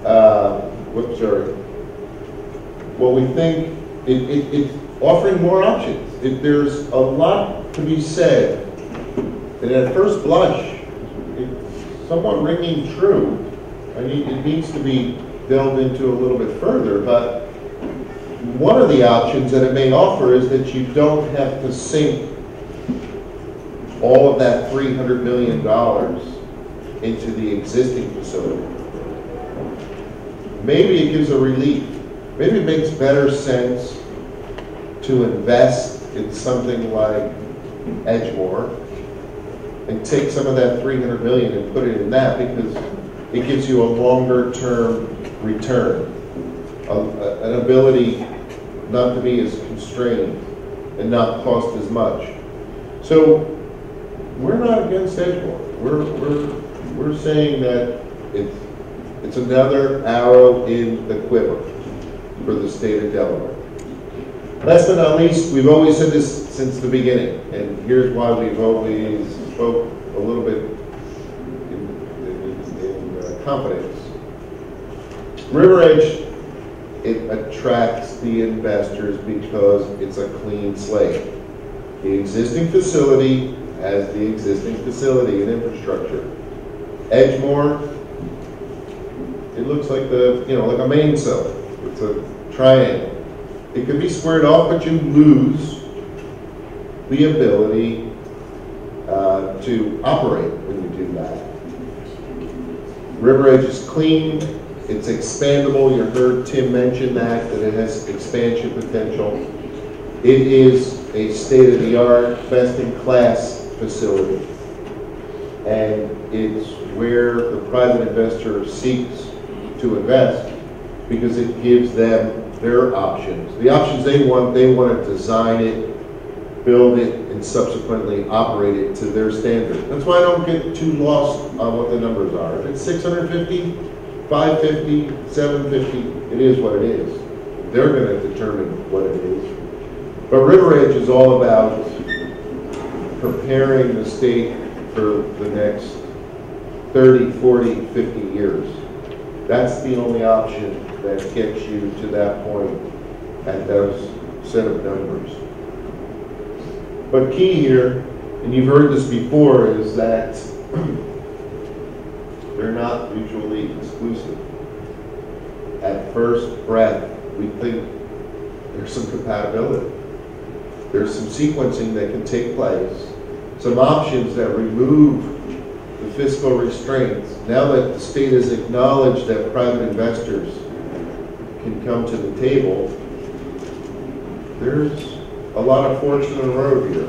[SPEAKER 5] what we think, it's offering more options. There's a lot to be said. And at first blush, it's somewhat ringing true. I mean, it needs to be delved into a little bit further, but one of the options that it may offer is that you don't have to sink all of that $300 million into the existing facility. Maybe it gives a relief. Maybe it makes better sense to invest in something like Edgemore and take some of that $300 million and put it in that, because it gives you a longer term return, an ability not to be as constrained and not cost as much. So we're not against Edgemore. We're saying that it's another arrow in the quiver for the state of Delaware. Last but not least, we've always said this since the beginning, and here's why we've always spoke a little bit in confidence. Riveredge, it attracts the investors because it's a clean slate. The existing facility has the existing facility and infrastructure. Edgemore, it looks like like a main cell. It's a triangle. It could be squared off, but you lose the ability to operate when you do that. Riveredge is clean. It's expandable. You heard Tim mention that it has expansion potential. It is a state-of-the-art, best-in-class facility. And it's where the private investor seeks to invest because it gives them their options. The options they want to design it, build it, and subsequently operate it to their standard. That's why I don't get too lost on what the numbers are. If it's 650, 550, 750, it is what it is. They're going to determine what it is. But Riveredge is all about preparing the state for the next 30, 40, 50 years. That's the only option that gets you to that point at those set of numbers. But key here, and you've heard this before, is that they're not mutually exclusive. At first breath, we think there's some compatibility. There's some sequencing that can take place, some options that remove the fiscal restraints. Now that the state has acknowledged that private investors can come to the table, there's a lot of forks in the road here.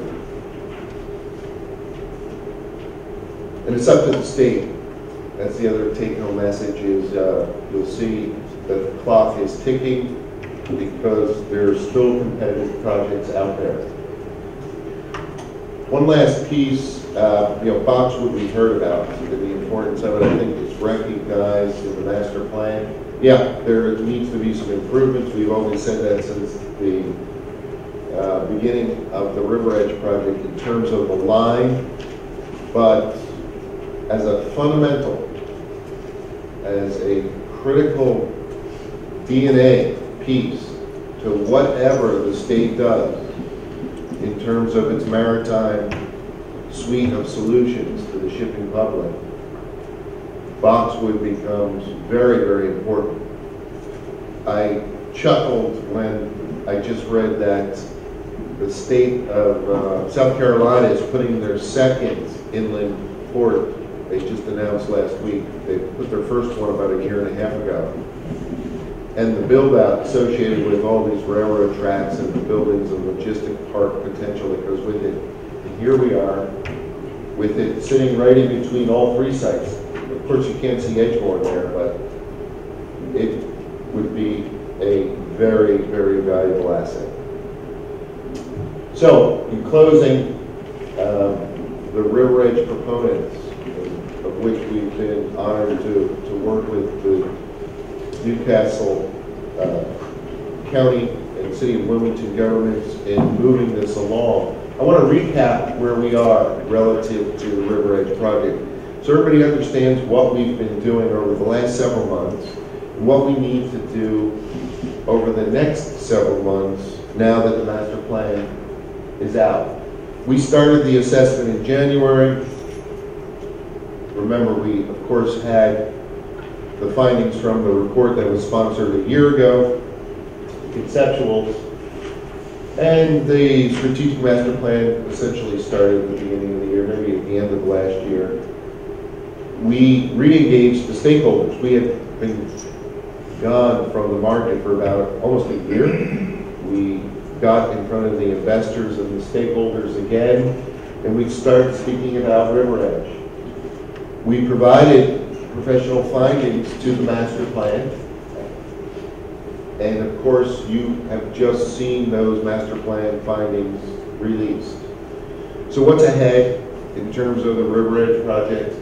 [SPEAKER 5] And it's up to the state. That's the other take-home message is you'll see that the clock is ticking because there's still competitive projects out there. One last piece, Boxwood we've heard about, and the importance of it, I think is recognized in the master plan. Yeah, there needs to be some improvements. We've always said that since the beginning of the Riveredge project in terms of the line, but as a fundamental, as a critical DNA piece to whatever the state does in terms of its maritime suite of solutions to the shipping public, Boxwood becomes very, very important. I chuckled when I just read that the state of South Carolina is putting their second inland port. They just announced last week. They put their first one about a year and a half ago. And the build-out associated with all these railroad tracks and the buildings and logistic park potential that goes with it. And here we are with it sitting right in between all three sites. Of course, you can't see Edgemoor there, but it would be a very, very valuable asset. So, in closing, the Riveredge proponents, of which we've been honored to work with the Newcastle County and City of Wilmington governments in moving this along. I want to recap where we are relative to the Riveredge project, so everybody understands what we've been doing over the last several months and what we need to do over the next several months now that the master plan is out. We started the assessment in January. Remember, we of course had the findings from the report that was sponsored a year ago, conceptuals, and the strategic master plan essentially started at the beginning of the year, maybe at the end of last year. We re-engaged the stakeholders. We had been gone from the market for about almost a year. We got in front of the investors and the stakeholders again, and we started speaking about Riveredge. We provided professional findings to the master plan, and of course you have just seen those master plan findings released. So what's ahead in terms of the Riveredge project?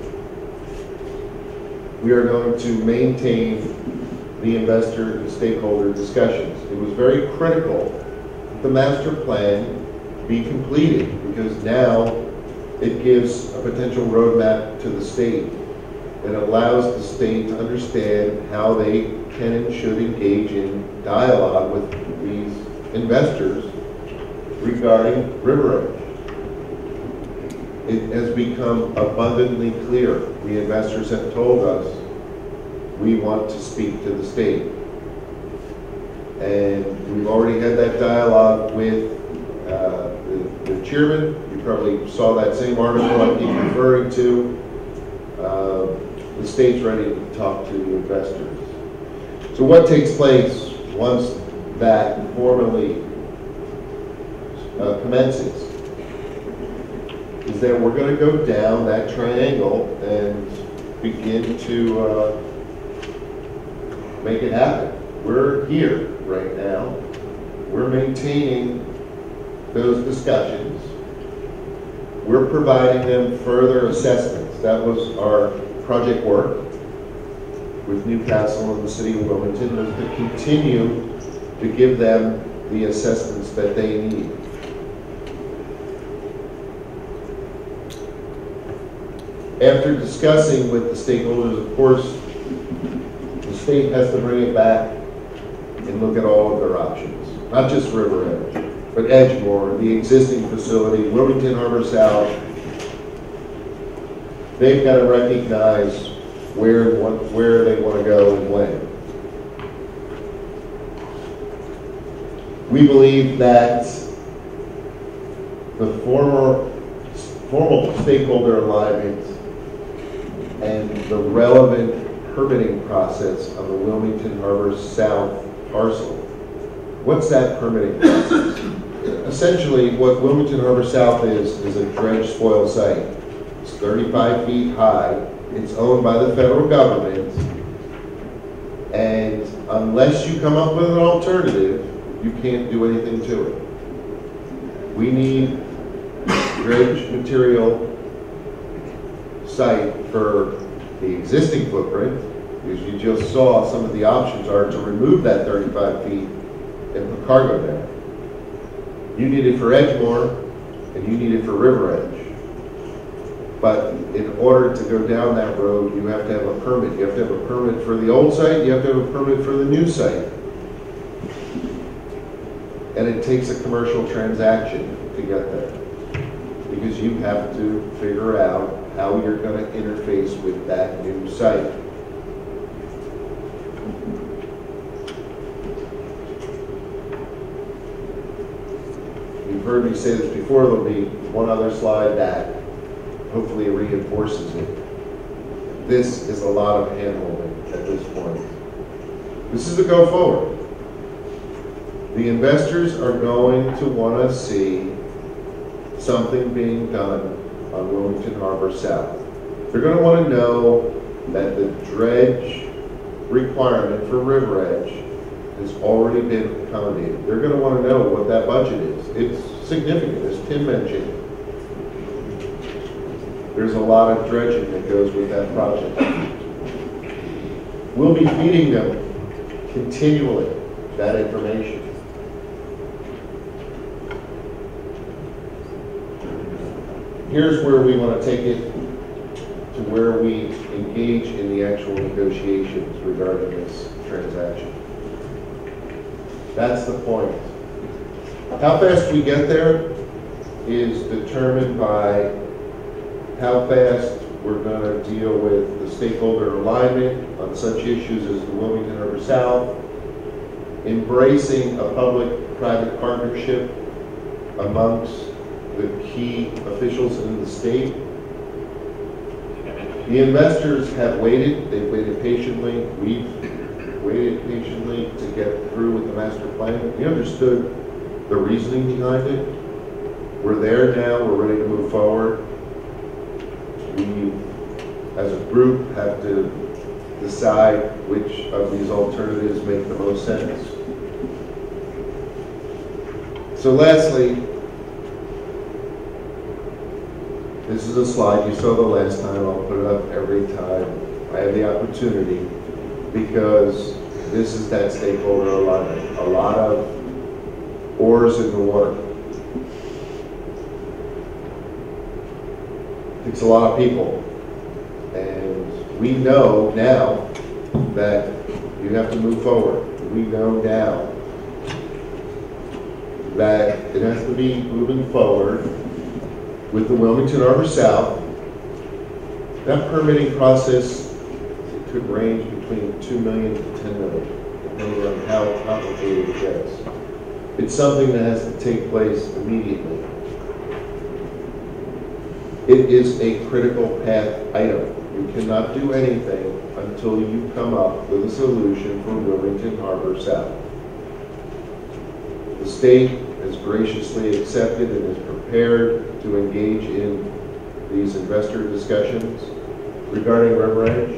[SPEAKER 5] We are going to maintain the investor and stakeholder discussions. It was very critical that the master plan be completed because now it gives a potential roadmap to the state that allows the state to understand how they can and should engage in dialogue with these investors regarding Riveredge. It has become abundantly clear. The investors have told us we want to speak to the state. And we've already had that dialogue with the chairman. You probably saw that same article I keep referring to. The state's ready to talk to the investors. So what takes place once that formally commences is that we're going to go down that triangle and begin to make it happen. We're here right now. We're maintaining those discussions. We're providing them further assessments. That was our project work with Newcastle and the City of Wilmington, was to continue to give them the assessments that they need. After discussing with the stakeholders, of course, the state has to bring it back and look at all of their options. not just Riveredge, but Edgemore, the existing facility, Wilmington Harbor South, they've got to recognize where they want to go and when. We believe that the formal stakeholder alignment and the relevant permitting process of the Wilmington Harbor South parcel. What's that permitting process? Essentially, what Wilmington Harbor South is a dredge spoil site. It's 35 feet high. It's owned by the federal government. And unless you come up with an alternative, you can't do anything to it. We need dredge material site for the existing footprint, because you just saw some of the options are to remove that 35 feet and put cargo there. You need it for Edgemore, and you need it for Riveredge. But in order to go down that road, you have to have a permit. You have to have a permit for the old site, you have to have a permit for the new site. And it takes a commercial transaction to get there, because you have to figure out how you're going to interface with that new site. You've heard me say this before. There'll be one other slide that hopefully reinforces it. This is a lot of hand-holding at this point. This is a go forward. The investors are going to want to see something being done on Wilmington Harbor South. They're going to want to know that the dredge requirement for Riveredge has already been accommodated. They're going to want to know what that budget is. It's significant, as Tim mentioned. There's a lot of dredging that goes with that project. We'll be feeding them continually that information. Here's where we want to take it to where we engage in the actual negotiations regarding this transaction. That's the point. How fast we get there is determined by how fast we're going to deal with the stakeholder alignment on such issues as the Wilmington Harbor South, embracing a public-private partnership amongst the key officials in the state. The investors have waited. They've waited patiently. We've waited patiently to get through with the master plan. We understood the reasoning behind it. We're there now. We're ready to move forward. We, as a group, have to decide which of these alternatives make the most sense. So lastly, this is a slide you saw the last time. I'll put it up every time I have the opportunity, because this is that stakeholder alignment. A lot of oars in the water. It takes a lot of people. And we know now that you have to move forward. We know now that it has to be moving forward with the Wilmington Harbor South. That permitting process could range between $2 million to $10 million, depending on how complicated it gets. It's something that has to take place immediately. It is a critical path item. You cannot do anything until you come up with a solution for Wilmington Harbor South. The state has graciously accepted and is prepared to engage in these investor discussions regarding Riveredge.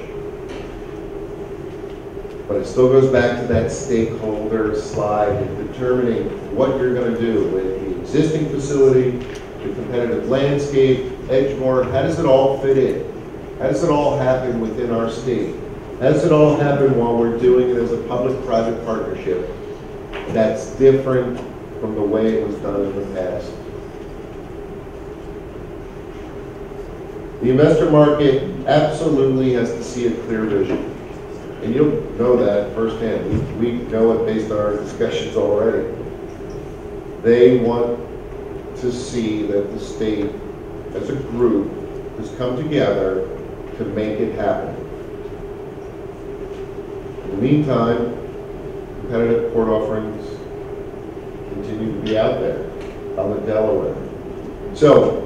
[SPEAKER 5] But it still goes back to that stakeholder slide and determining what you're going to do with the existing facility, the competitive landscape, Edgemore. How does it all fit in? How does it all happen within our state? How does it all happen while we're doing it as a public-private partnership that's different from the way it was done in the past? The investor market absolutely has to see a clear vision. And you'll know that firsthand. We know it based on our discussions already. They want to see that the state, as a group, has come together to make it happen. In the meantime, competitive court offerings continue to be out there on the Delaware. So,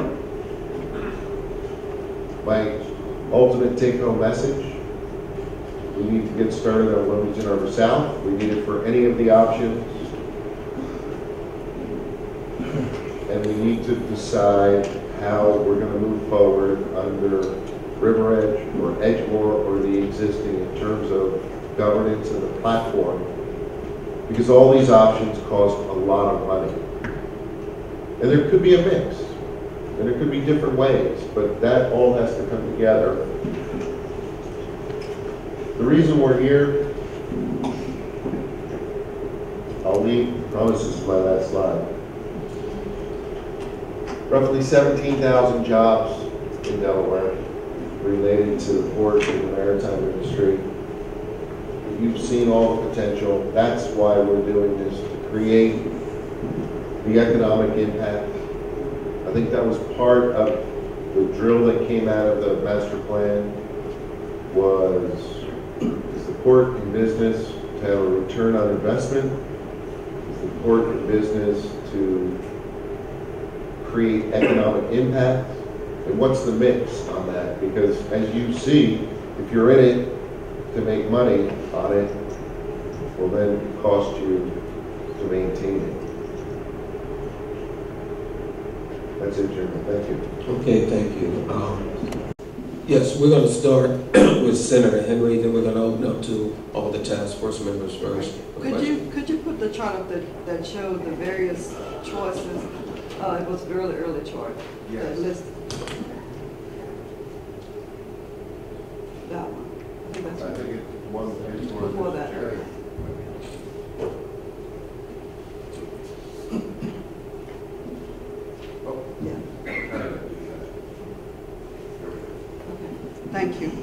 [SPEAKER 5] my ultimate take-home message: we need to get started on Wilmington Harbor South. We need it for any of the options. And we need to decide how we're going to move forward under Riveredge or Edgemore or the existing in terms of governance and the platform. Because all these options cost a lot of money. And there could be a mix. And there could be different ways, but that all has to come together. The reason we're here, I'll leave, I promise this is my last slide. Roughly 17,000 jobs in Delaware related to the port and the maritime industry. You've seen all the potential. That's why we're doing this, to create the economic impact. I think that was part of the drill that came out of the master plan, was is the port in business to have a return on investment? Is the port in business to create economic impact? And what's the mix on that? Because as you see, if you're in it to make money on it, will then cost you to maintain it. That's it, Chairman. Thank you.
[SPEAKER 4] Okay, thank you. Yes, we're going to start with Senator Henry, then we're going to open up to all the task force members first.
[SPEAKER 2] Could you put the chart up that showed the various choices? It was early chart.
[SPEAKER 5] Yes.
[SPEAKER 2] List. That one. I think that's
[SPEAKER 5] I think it's one page
[SPEAKER 2] before that. Yeah. Okay. Thank you.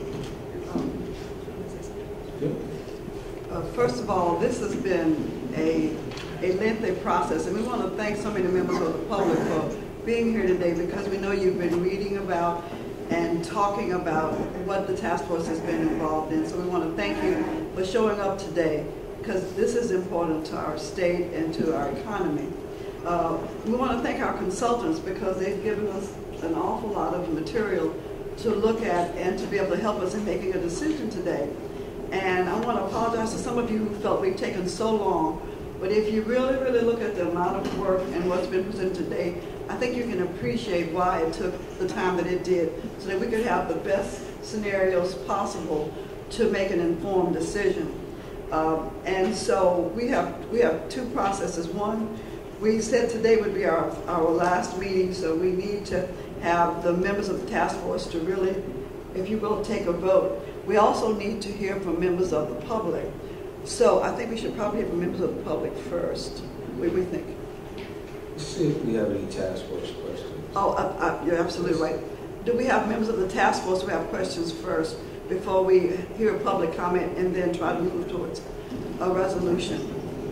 [SPEAKER 2] First of all, this has been a lengthy process, and we want to thank so many members of the public for being here today, because we know you've been reading about and talking about what the task force has been involved in. So we want to thank you for showing up today, because this is important to our state and to our economy. We want to thank our consultants, because they've given us an awful lot of material to look at and to be able to help us in making a decision today. And I want to apologize to some of you who felt we've taken so long, but if you really look at the amount of work and what's been presented today, I think you can appreciate why it took the time that it did, so that we could have the best scenarios possible to make an informed decision. And so we have two processes. One, we said today would be our last meeting, so we need to have the members of the task force to really, if you will, take a vote. We also need to hear from members of the public. So I think we should probably hear from members of the public first. What do we think?
[SPEAKER 4] Let's see if we have any task force questions.
[SPEAKER 2] Oh, you're absolutely right. Do we have members of the task force who have questions first before we hear a public comment and then try to move towards a resolution?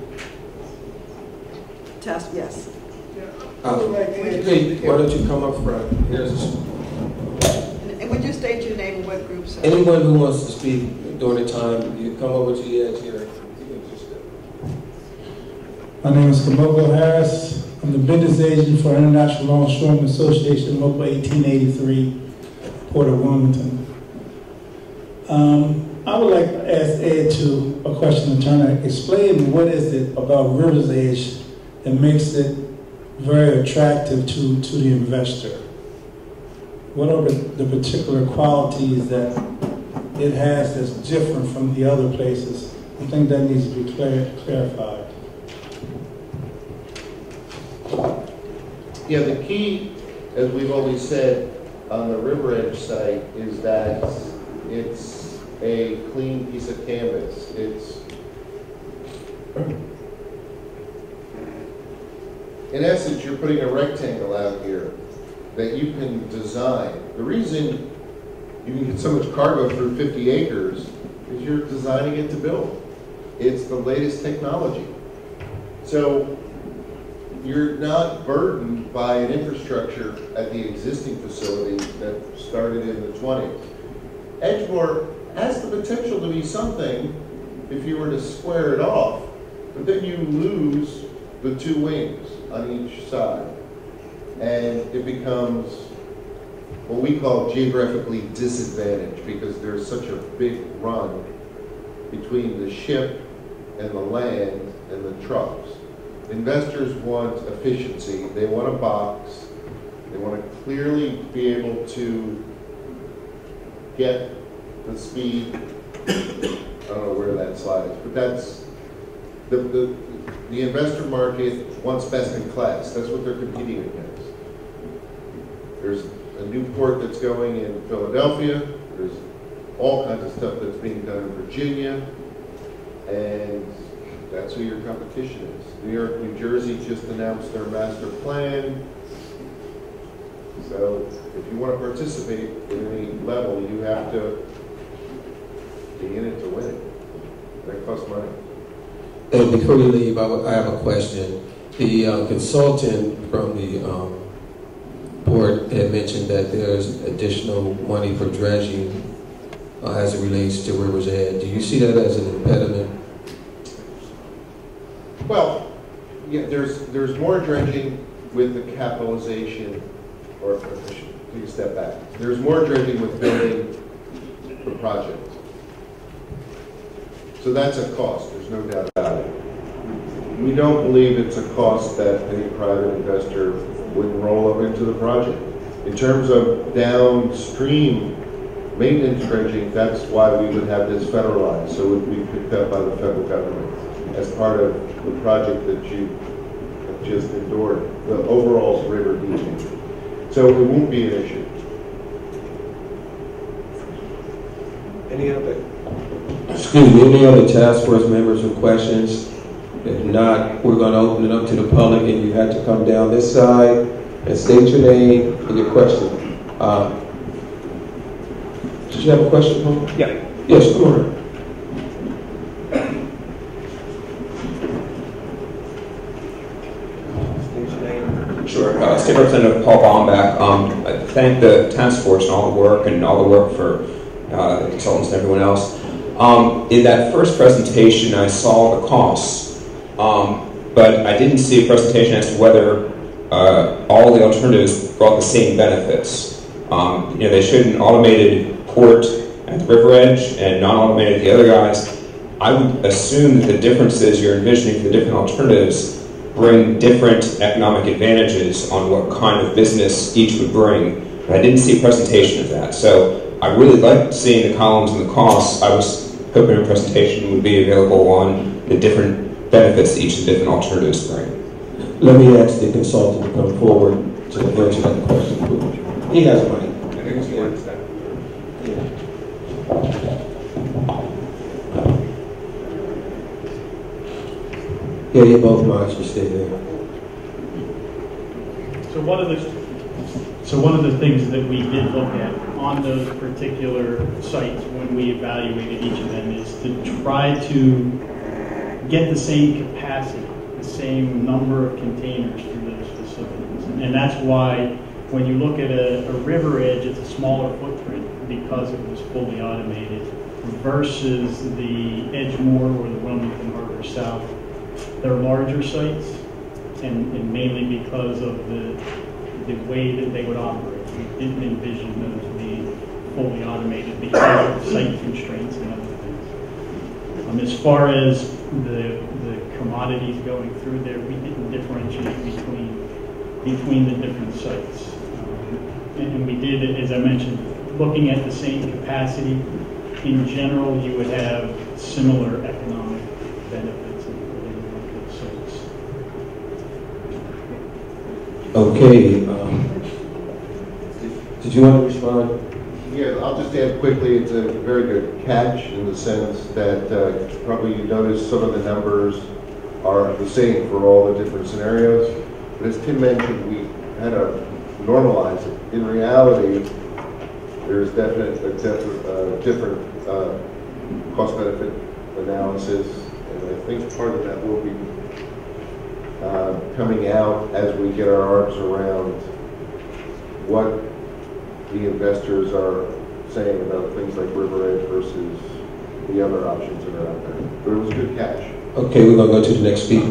[SPEAKER 2] Yes.
[SPEAKER 4] Hey, why don't you come up front?
[SPEAKER 2] And would you state your name and what group? Sir?
[SPEAKER 4] Anyone who wants to speak during the time, you come over to the edge here.
[SPEAKER 6] My name is Carvel Harris. I'm the business agent for International Longshoremen Association, Local 1883, Port of Wilmington. I would like to ask Ed a question, trying to explain what is it about River's Edge that makes it very attractive to the investor. What are the particular qualities that it has that's different from the other places? I think that needs to be clarified.
[SPEAKER 5] Yeah, the key, as we've always said, on the Riveredge site is that it's a clean piece of canvas. In essence, you're putting a rectangle out here that you can design. The reason you can get so much cargo through 50 acres is you're designing it to build. It's the latest technology. So you're not burdened by an infrastructure at the existing facility that started in the 20s. Edgemoor has the potential to be something if you were to square it off, but then you lose the two wings on each side. And it becomes what we call geographically disadvantaged because there's such a big run between the ship and the land and the trucks. Investors want efficiency. They want a box. They want to clearly be able to get the speed. I don't know where that slide is, but that's the investor market wants best in class. That's what they're competing against. There's a new port that's going in Philadelphia. There's all kinds of stuff that's being done in Virginia, and that's who your competition is. New York, New Jersey just announced their master plan. So if you want to participate at any level, you have to be in it to win it. That costs money.
[SPEAKER 4] And before you leave, I have a question. The consultant from the board had mentioned that there's additional money for dredging as it relates to Riveredge Edge. Do you see that as an impediment?
[SPEAKER 5] Well, yeah, there's more dredging with the capitalization, or I should take a step back. There's more dredging with building the project. So that's a cost, there's no doubt about it. We don't believe it's a cost that any private investor would roll up into the project. In terms of downstream maintenance dredging, that's why we would have this federalized, so it would be picked up by the federal government as part of the project that you have just endured, the overall river deepening. So it won't be an issue.
[SPEAKER 1] Any other?
[SPEAKER 4] Excuse me, any other task force members with questions? If not, we're going to open it up to the public, and you have to come down this side and state your name and your question. Did you have a question, Paul?
[SPEAKER 7] Yeah.
[SPEAKER 4] Yes, come on.
[SPEAKER 7] Sure. State Representative Paul Baumbach. I thank the task force and all the work for the consultants and everyone else. In that first presentation, I saw the costs, but I didn't see a presentation as to whether all the alternatives brought the same benefits. They showed an automated port at the Riveredge and non-automated the other guys. I would assume that the differences you're envisioning for the different alternatives bring different economic advantages on what kind of business each would bring. But I didn't see a presentation of that. So I really liked seeing the columns and the costs. I was hoping a presentation would be available on the different benefits that each of the different alternatives bring.
[SPEAKER 4] Let me ask the consultant to come forward to answer that question. He has money.
[SPEAKER 7] I think it's more than that.
[SPEAKER 4] Yeah, you both might just stay there.
[SPEAKER 3] So one of the things that we did look at on those particular sites when we evaluated each of them is to try to get the same capacity, the same number of containers through those facilities. And that's why when you look at a Riveredge, it's a smaller footprint because it was fully automated versus the Edgemoor or the Wilmington Harbor South. They're larger sites, and mainly because of the way that they would operate. We didn't envision those being fully automated because of site constraints and other things. As far as the commodities going through there, we didn't differentiate between the different sites. And we did, as I mentioned, looking at the same capacity. In general, you would have similar economic benefits in those sites.
[SPEAKER 4] Okay. Did you want to respond?
[SPEAKER 5] Yeah, I'll just add quickly, it's a very good catch in the sense that probably you notice some of the numbers are the same for all the different scenarios. But as Tim mentioned, we had to normalize it. In reality, there's definitely a different cost-benefit analysis, and I think part of that will be coming out as we get our arms around what the investors are saying about things like Riveredge versus the other options that are out there. But it was good cash.
[SPEAKER 4] Okay, we're going to go to the next speaker.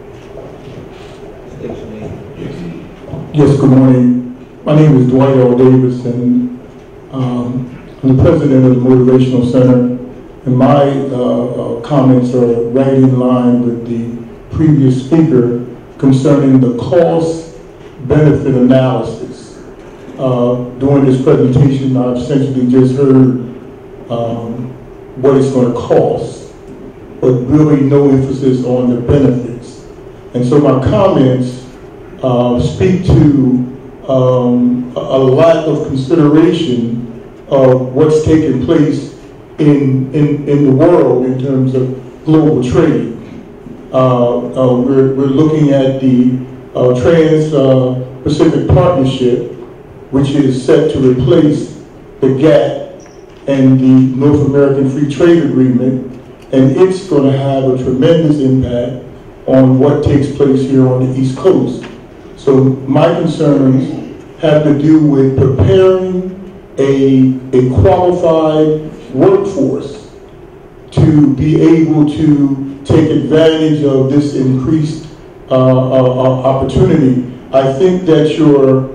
[SPEAKER 6] Yes, good morning. My name is Dwight L. Davidson. I'm the president of the Motivational Center, and my comments are right in line with the previous speaker concerning the cost-benefit analysis. During this presentation, I've essentially just heard what it's going to cost, but really no emphasis on the benefits. And so my comments speak to a lack of consideration of what's taking place in the world in terms of global trade. We're looking at the Trans-Pacific Partnership, which is set to replace the GATT and the North American Free Trade Agreement, and it's going to have a tremendous impact on what takes place here on the East Coast. So my concerns have to do with preparing a qualified workforce to be able to take advantage of this increased opportunity. I think that your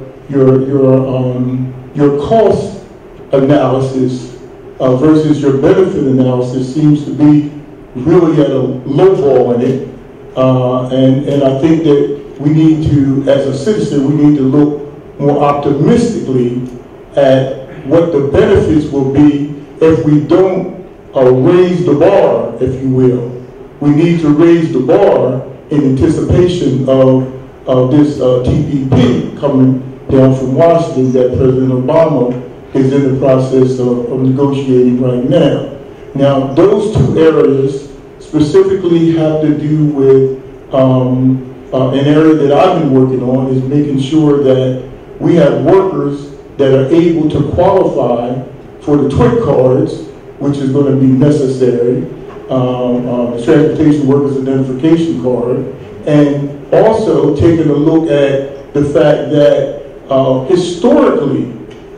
[SPEAKER 6] cost analysis versus your benefit analysis seems to be really at a low ball in it, and I think that we need to, as a citizen, we need to look more optimistically at what the benefits will be if we don't raise the bar, if you will. We need to raise the bar in anticipation of this TPP coming down from Washington that President Obama is in the process of negotiating right now. Now, those two areas specifically have to do with an area that I've been working on is making sure that we have workers that are able to qualify for the TWIC cards, which is going to be necessary, the Transportation Workers Identification Card, and also taking a look at the fact that historically,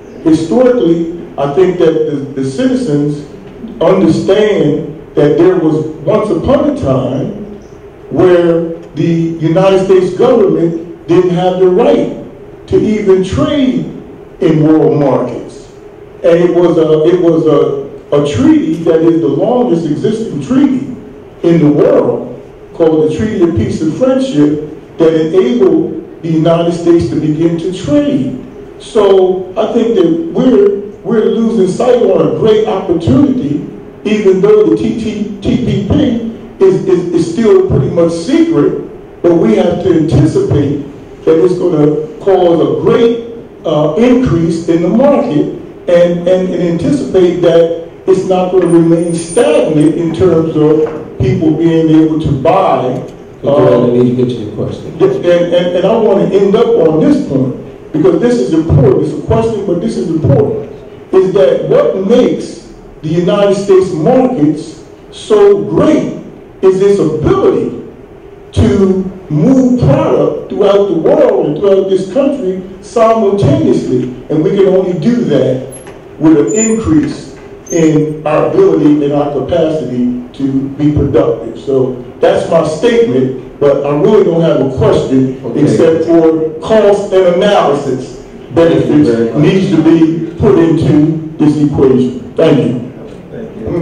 [SPEAKER 6] I think that the citizens understand that there was once upon a time where the United States government didn't have the right to even trade in world markets. And it was a treaty that is the longest existing treaty in the world, called the Treaty of Peace and Friendship, that enabled the United States to begin to trade. So I think that we're losing sight on a great opportunity, even though the TPP is still pretty much secret, but we have to anticipate that it's going to cause a great increase in the market and anticipate that it's not going to remain stagnant in terms of people being able to buy.
[SPEAKER 4] I need to get to your question.
[SPEAKER 6] And I want to end up on this point, because this is important. It's a question, but this is important. Is that what makes the United States markets so great is its ability to move product throughout the world and throughout this country simultaneously. And we can only do that with an increase in our ability and our capacity to be productive. So that's my statement, but I really don't have a question except for cost and analysis. Benefits needs to be put into this equation. Thank you.
[SPEAKER 4] Thank you.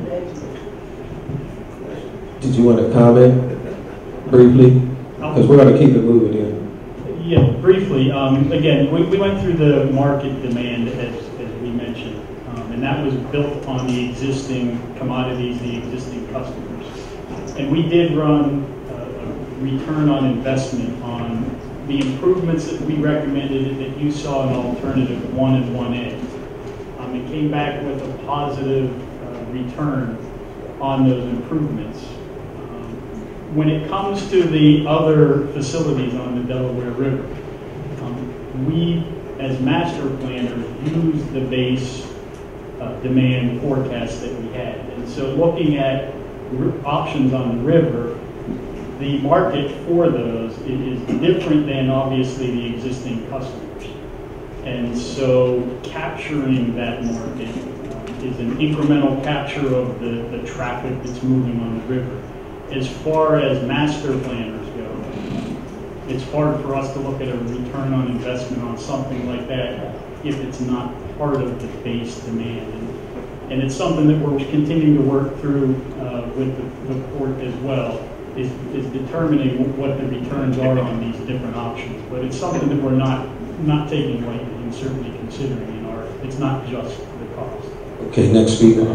[SPEAKER 4] Did you want to comment briefly? Because we're going to keep it moving here.
[SPEAKER 3] Yeah, briefly. Again, we went through the market demand as we mentioned, and that was built on the existing commodities, the existing customers. And we did run a return on investment on the improvements that we recommended that you saw in Alternative 1 and 1A. It came back with a positive return on those improvements. When it comes to the other facilities on the Delaware River, we, as master planners, used the base demand forecast that we had. And so looking at options on the river, the market for those is different than obviously the existing customers. And so capturing that market is an incremental capture of the traffic that's moving on the river. As far as master planners go, it's hard for us to look at a return on investment on something like that if it's not part of the base demand. And it's something that we're continuing to work through with the port as well, is determining what the returns are on these different options. But it's something that we're not taking lightly and certainly considering in our, it's not just the cost.
[SPEAKER 4] Okay, next speaker.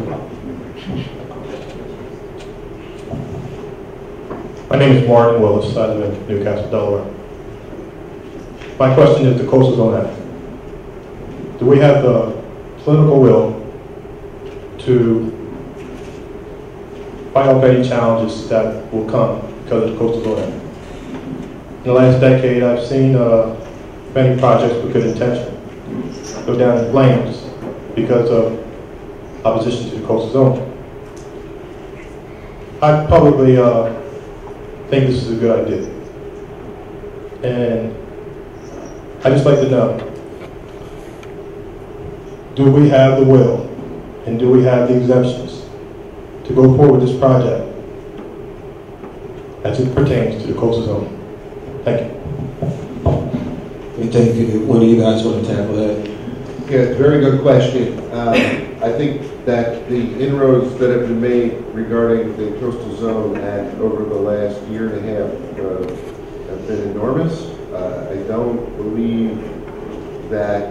[SPEAKER 8] My name is Martin Willis. I live in Newcastle, Delaware. My question is the Coastal Zone Act. Do we have the political will to fight off any challenges that will come because of the Coastal Zone Act? In the last decade, I've seen many projects with good intention go down in flames because of opposition to the Coastal Zone. I probably think this is a good idea. And I'd just like to know, do we have the will and do we have the exemptions to go forward with this project as it pertains to the Coastal Zone? Thank you.
[SPEAKER 4] Thank you. One of you guys want to tackle that?
[SPEAKER 5] Yeah, very good question. I think that the inroads that have been made regarding the Coastal Zone Act over the last year and a half have been enormous. I don't believe that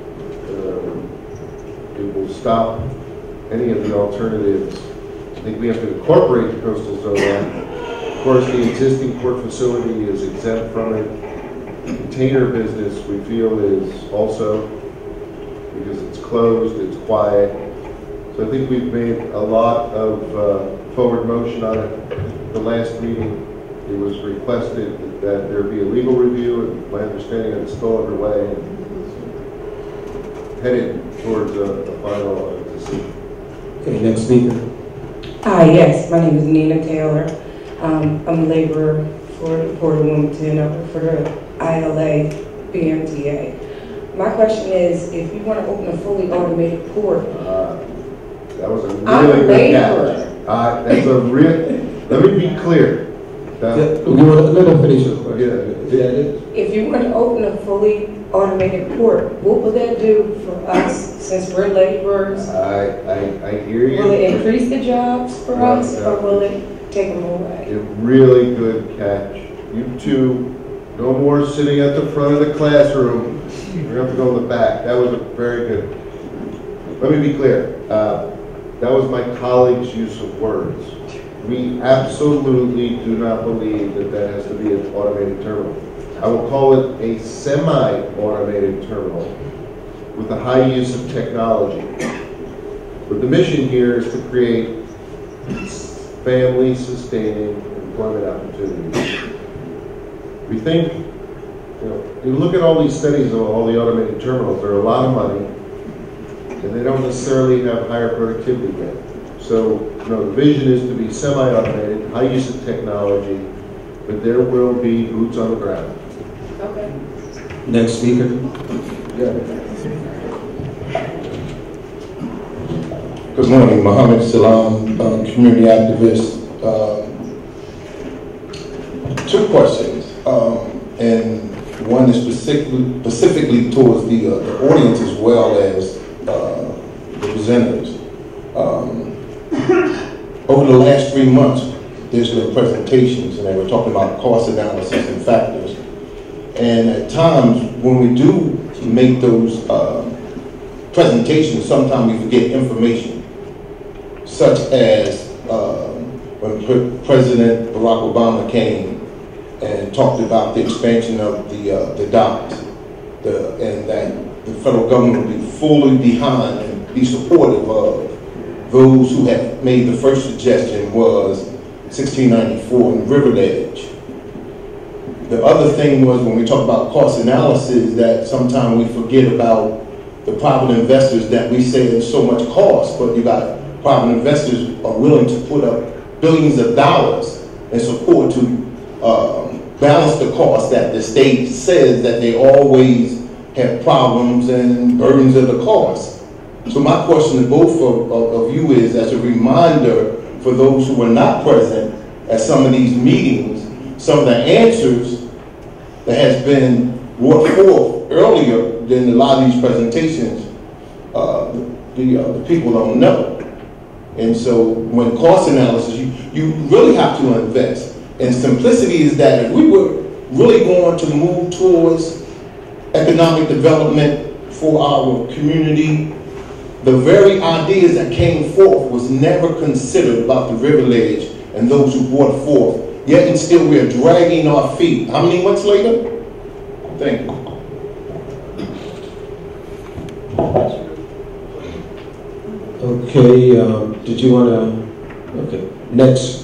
[SPEAKER 5] it will stop any of the alternatives. I think we have to incorporate the Coastal Zone Act. Of course, the existing port facility is exempt from it. Container business, we feel, is also, because it's closed, it's quiet. So I think we've made a lot of forward motion on it. The last meeting, it was requested that there be a legal review, and my understanding is it's still underway and headed towards a final decision.
[SPEAKER 4] Okay, next speaker.
[SPEAKER 9] Hi, yes, my name is Nina Taylor. I'm a laborer for the Port of Wilmington, for the ILA BMTA. My question is, if you want to open a fully automated port,
[SPEAKER 5] that was a really good catch. That's a real. Let me be clear.
[SPEAKER 4] Let her finish your question.
[SPEAKER 9] if you want to open a fully automated port, what will that do for us since we're laborers?
[SPEAKER 5] I hear you.
[SPEAKER 9] Will it increase the jobs for us, or will it take them away?
[SPEAKER 5] A really good catch. You two, no more sitting at the front of the classroom. We're going to have to go in the back. That was a very good. Let me be clear. That was my colleague's use of words. We absolutely do not believe that that has to be an automated terminal. I will call it a semi-automated terminal with a high use of technology. But the mission here is to create family-sustaining employment opportunities. We think, you look at all these studies of all the automated terminals, they're a lot of money, and they don't necessarily have higher productivity yet. So, the vision is to be semi-automated, high use of technology, but there will be boots on the ground.
[SPEAKER 9] Okay.
[SPEAKER 4] Next speaker.
[SPEAKER 10] Good morning, Mohammed Salam, community activist. Two questions, and one is specifically towards the audience as well as the presenters. Over the last 3 months, there's been presentations, and they were talking about cost analysis and factors. And at times, when we do make those presentations, sometimes we forget information, such as when President Barack Obama came and talked about the expansion of the docks, and that the federal government will be fully behind and be supportive of those who had made the first suggestion was 1694 in Riveredge. The other thing was when we talk about cost analysis that sometimes we forget about the private investors that we say there's so much cost, but you got private investors are willing to put up billions of dollars in support to balance the cost that the state says that they always have problems and burdens of the cost. So my question to both of you is, as a reminder for those who were not present at some of these meetings, some of the answers that has been brought forth earlier than a lot of these presentations, the people don't know. And so when cost analysis, you really have to invest. And simplicity is that if we were really going to move towards economic development for our community, the very ideas that came forth was never considered about the Riveredge and those who brought forth. Yet and still we are dragging our feet. How many months later? Thank you.
[SPEAKER 4] Okay, did you want to, okay, next.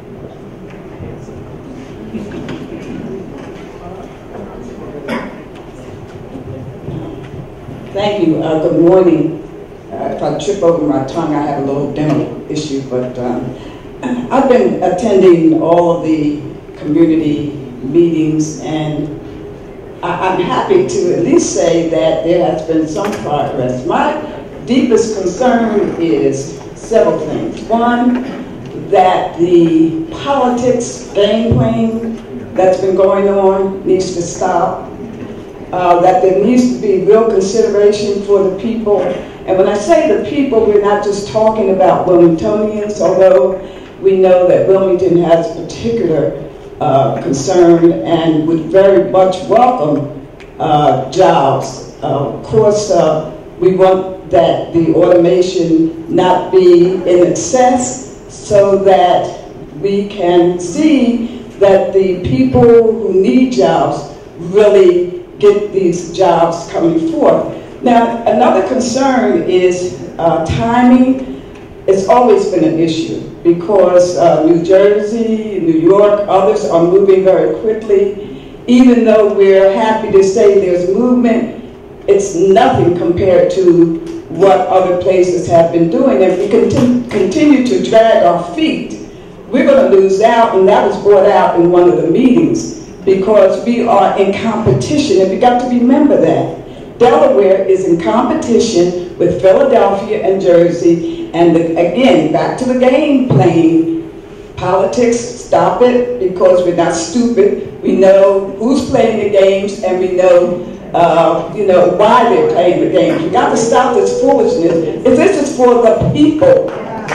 [SPEAKER 11] Thank you. Good morning. If I trip over my tongue, I have a little dental issue, but I've been attending all of the community meetings, and I'm happy to at least say that there has been some progress. My deepest concern is several things. One, that the politics game playing that's been going on needs to stop. That there needs to be real consideration for the people. And when I say the people, we're not just talking about Wilmingtonians, although we know that Wilmington has particular concern and would very much welcome jobs. Of course, we want that the automation not be in excess so that we can see that the people who need jobs really get these jobs coming forth. Now, another concern is timing. It's always been an issue because New Jersey, New York, others are moving very quickly. Even though we're happy to say there's movement, it's nothing compared to what other places have been doing. If we continue to drag our feet, we're going to lose out, and that was brought out in one of the meetings, because we are in competition, and we got to remember that. Delaware is in competition with Philadelphia and Jersey, and again, back to the game playing. Politics, stop it, because we're not stupid. We know who's playing the games, and we know why they're playing the games. We got to stop this foolishness. If this is for the people,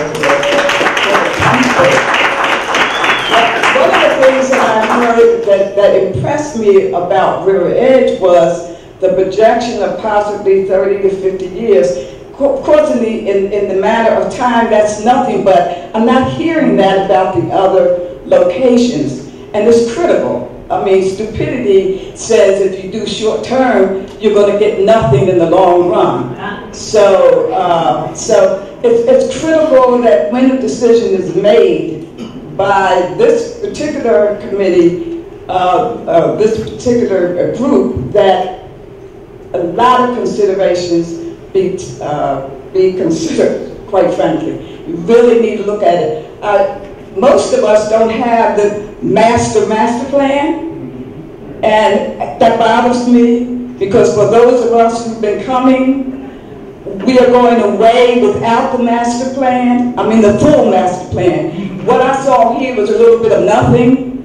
[SPEAKER 11] one of the things that I heard that impressed me about Riveredge was the projection of possibly 30 to 50 years. Of course, in the matter of time, that's nothing, but I'm not hearing that about the other locations, and it's critical. I mean, stupidity says if you do short term, you're going to get nothing in the long run. So it's critical that when a decision is made by this particular committee, this particular group, that a lot of considerations be considered, quite frankly. You really need to look at it. Most of us don't have the master plan, and that bothers me, because for those of us who've been coming, we are going away without the master plan. I mean the full master plan. What I saw here was a little bit of nothing.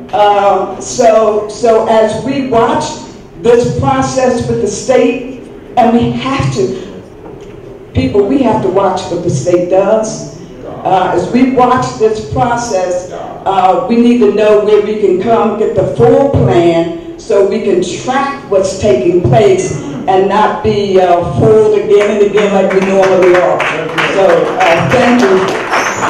[SPEAKER 11] So as we watch this process with the state, and we have to watch what the state does. As we watch this process, we need to know where we can come get the full plan so we can track what's taking place and not be fooled again and again like we normally are. So thank you.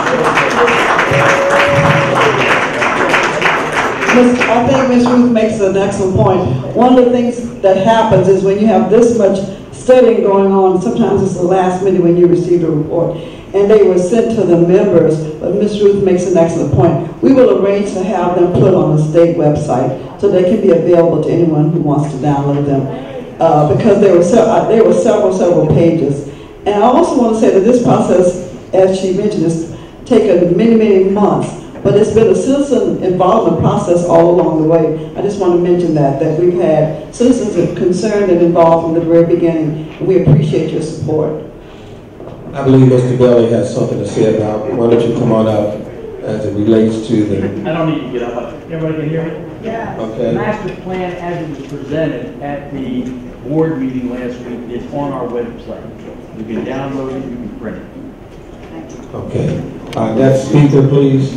[SPEAKER 2] I think Ms. Ruth makes an excellent point. One of the things that happens is when you have this much studying going on, sometimes it's the last minute when you receive a report, and they were sent to the members, but Ms. Ruth makes an excellent point. We will arrange to have them put on the state website so they can be available to anyone who wants to download them, because there were several pages. And I also want to say that this process, as she mentioned, has taken many months. but it's been a citizen involvement process all along the way. I just want to mention that we've had citizens concerned and involved from the very beginning, and we appreciate your support.
[SPEAKER 4] I believe Mr. Bailey has something to say about, why don't you come on up as it relates to the...
[SPEAKER 12] I don't need to get up. Everybody can hear me?
[SPEAKER 2] Yeah.
[SPEAKER 4] Okay.
[SPEAKER 12] The master plan as it was presented at the board meeting last week is on our website. You can download it, you can print it.
[SPEAKER 4] Okay. Next speaker, please.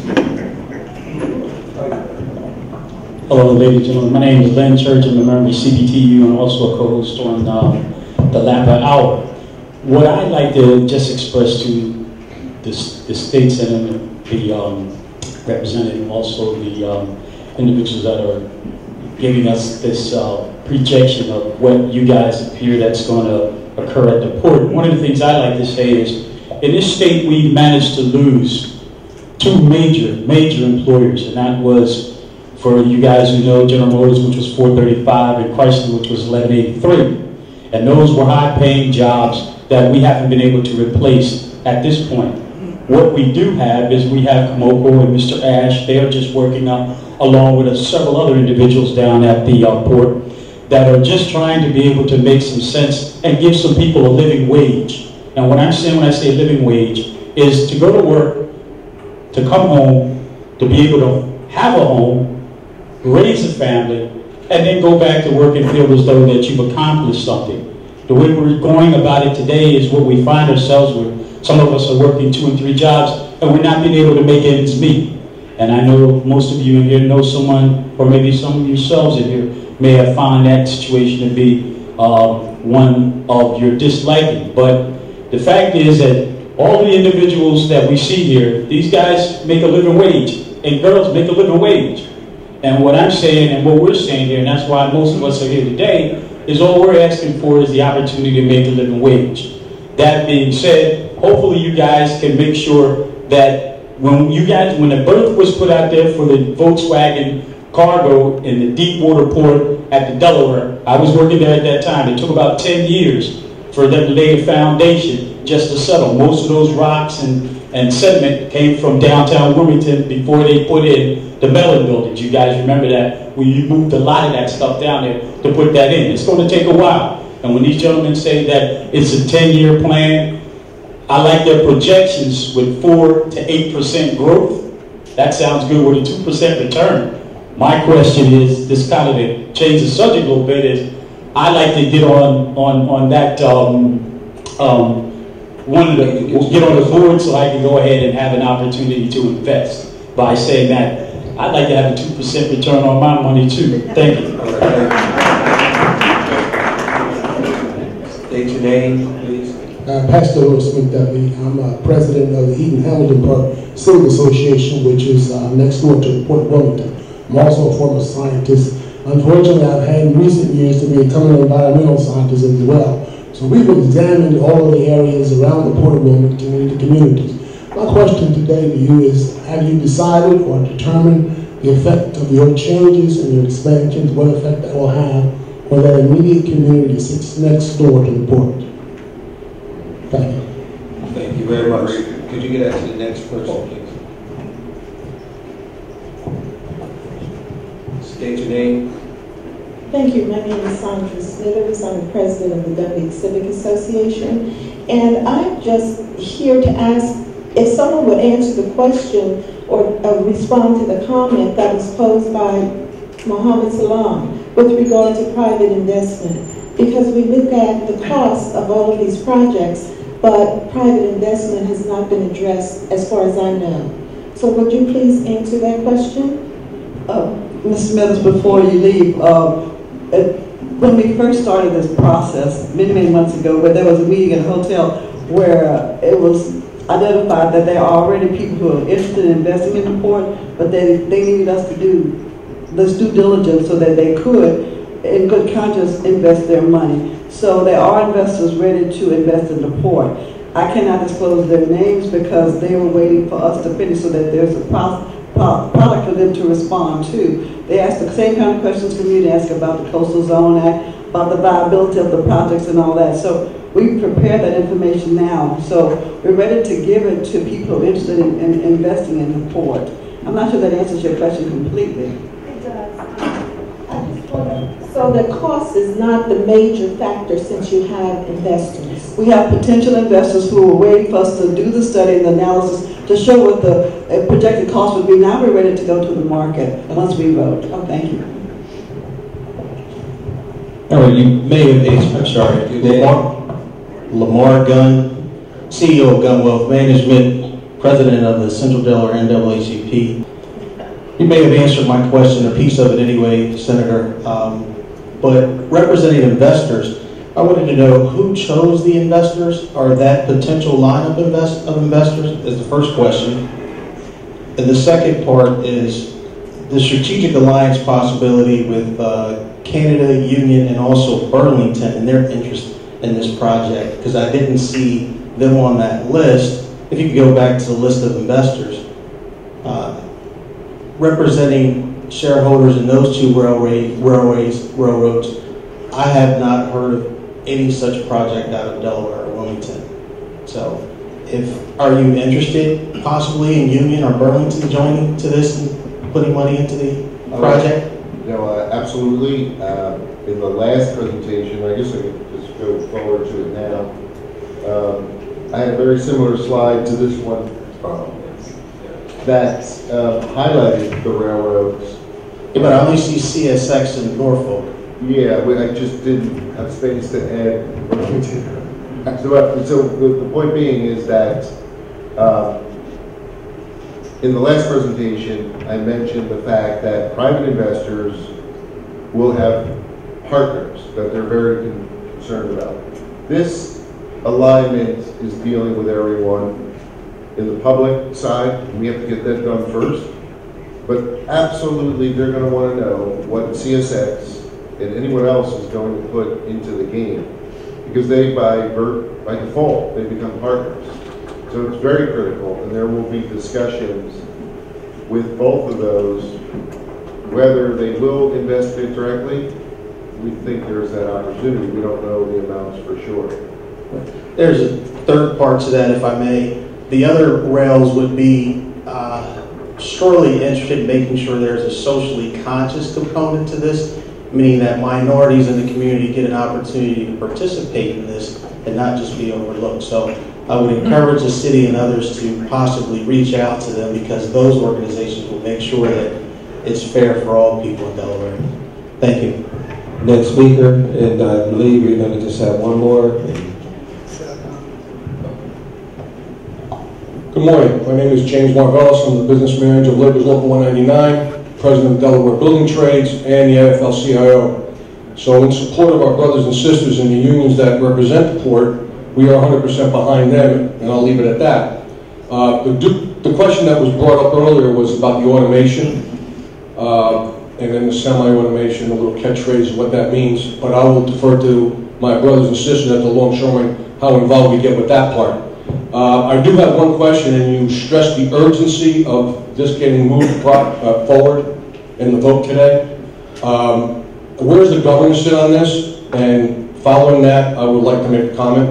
[SPEAKER 13] Hello, ladies and gentlemen. My name is Len Church. I'm a member of CBTU and also a co-host on the Lapa Hour. What I'd like to just express to the state senate, the representative, and also the individuals that are giving us this projection of what you guys appear that's going to occur at the port. One of the things I like to say is, in this state, we managed to lose two major employers, and that was, for you guys who know, General Motors, which was 435, and Chrysler, which was 1183. And those were high-paying jobs that we haven't been able to replace at this point. What we do have is we have Komoko and Mr. Ash. They are just working along with several other individuals down at the port that are just trying to be able to make some sense and give some people a living wage. And what I'm saying when I say living wage is to go to work, to come home, to be able to have a home, raise a family, and then go back to work and feel as though that you've accomplished something. The way we're going about it today is what we find ourselves with. Some of us are working 2 and 3 jobs, and we're not being able to make ends meet. And I know most of you in here know someone, or maybe some of yourselves in here, may have found that situation to be one of your disliking. But the fact is that all the individuals that we see here, these guys make a living wage, and girls make a living wage. And what I'm saying and what we're saying here, and that's why most of us are here today, is all we're asking for is the opportunity to make a living wage. That being said, hopefully you guys can make sure that when the berth was put out there for the Volkswagen cargo in the Deepwater port at the Delaware, I was working there at that time. It took about 10 years for them to lay the foundation just to settle. Most of those rocks and sediment came from downtown Wilmington before they put in the Mellon buildings. You guys remember that? We moved a lot of that stuff down there to put that in. It's going to take a while. And when these gentlemen say that it's a 10-year plan, I like their projections with 4 to 8% growth. That sounds good with a 2% return. My question is, this kind of to change the subject a little bit, is I like to get on that get on the board so I can go ahead and have an opportunity to invest. By saying that, I'd like to have a 2% return on my money too. Thank you.
[SPEAKER 4] State your name, please.
[SPEAKER 14] Pastor Louis McDuffie. I'm president of the Eaton Hamilton Park Civic Association, which is next door to Port Wilmington. I'm also a former scientist. Unfortunately, I've had in recent years to become an environmental scientist as well. So we've examined all of the areas around the Port of Wilmington and the communities. My question today to you is, have you decided or determined the effect of your changes and your expansions, what effect that will have on that immediate community that sits next door to the port? Thank you.
[SPEAKER 4] Thank you very much. Could you get us to the next person, please? State your name.
[SPEAKER 15] Thank you. My name is Sandra Smithers. I'm the president of the Dundee Civic Association. And I'm just here to ask if someone would answer the question or respond to the comment that was posed by Mohammed Salam with regard to private investment. Because we look at the cost of all of these projects, but private investment has not been addressed as far as I know. So would you please answer that question?
[SPEAKER 2] Ms. Smithers, before you leave, when we first started this process many, many months ago, where there was a meeting in a hotel where it was identified that there are already people who are interested in investing in the port, but they needed us to do this due diligence so that they could, in good conscience, invest their money. So there are investors ready to invest in the port. I cannot disclose their names because they were waiting for us to finish so that there's a product for them to respond to. They ask the same kind of questions from you. They ask about the Coastal Zone Act, about the viability of the projects and all that. So we prepared that information now. So we're ready to give it to people interested in investing in the port. I'm not sure that answers your question completely.
[SPEAKER 15] It does. I just want to, so the cost is not the major factor since you have investors.
[SPEAKER 2] We have potential investors who are waiting for us to do the study and the analysis to show what the projected cost would be. Now we're ready to go to the market once we vote. Oh, thank you.
[SPEAKER 16] All right, you may have asked, I'm sorry, Lamar Gunn, CEO of Gun Wealth Management, President of the Central Delaware NAACP. You may have answered my question, a piece of it anyway, Senator, but representing investors, I wanted to know who chose the investors, or that potential lineup of investors, is the first question. And the second part is the strategic alliance possibility with Canada, Union, and also Burlington and their interest in this project, because I didn't see them on that list. If you could go back to the list of investors, representing shareholders in those two railroads, I have not heard of any such project out of Delaware or Wilmington. So, are you interested possibly in Union or Burlington joining to this and putting money into the project?
[SPEAKER 5] No, absolutely. In the last presentation, I guess I could just go forward to it now. I had a very similar slide to this one that highlighted the railroads.
[SPEAKER 16] Yeah, but I only see CSX in Norfolk.
[SPEAKER 5] Yeah, I just didn't have space to add Burlington. So the point being is that in the last presentation, I mentioned the fact that private investors will have partners that they're very concerned about. This alignment is dealing with everyone. In the public side, we have to get that done first. But absolutely, they're going to want to know what CSX and anyone else is going to put into the game. Because they, by default, they become partners. So it's very critical, and there will be discussions with both of those, whether they will invest it directly. We think there's that opportunity. We don't know the amounts for sure.
[SPEAKER 16] There's a third part to that, if I may. The other rails would be surely interested in making sure there's a socially conscious component to this, meaning that minorities in the community get an opportunity to participate in this and not just be overlooked. So I would encourage the city and others to possibly reach out to them, because those organizations will make sure that it's fair for all people in Delaware. Thank you.
[SPEAKER 4] Next speaker, and I believe we're going to just have one more.
[SPEAKER 17] Good morning. My name is James Marvellis. I'm the business manager of Labor's Local 199, president of Delaware Building Trades, and the AFL-CIO. So in support of our brothers and sisters in the unions that represent the port, we are 100% behind them, and I'll leave it at that. The question that was brought up earlier was about the automation, and then the semi-automation, a little catchphrase of what that means, but I will defer to my brothers and sisters at the Longshoremen how involved we get with that part. I do have one question, and you stressed the urgency of this getting moved forward in the vote today. Where does the governor sit on this? And following that, I would like to make a comment.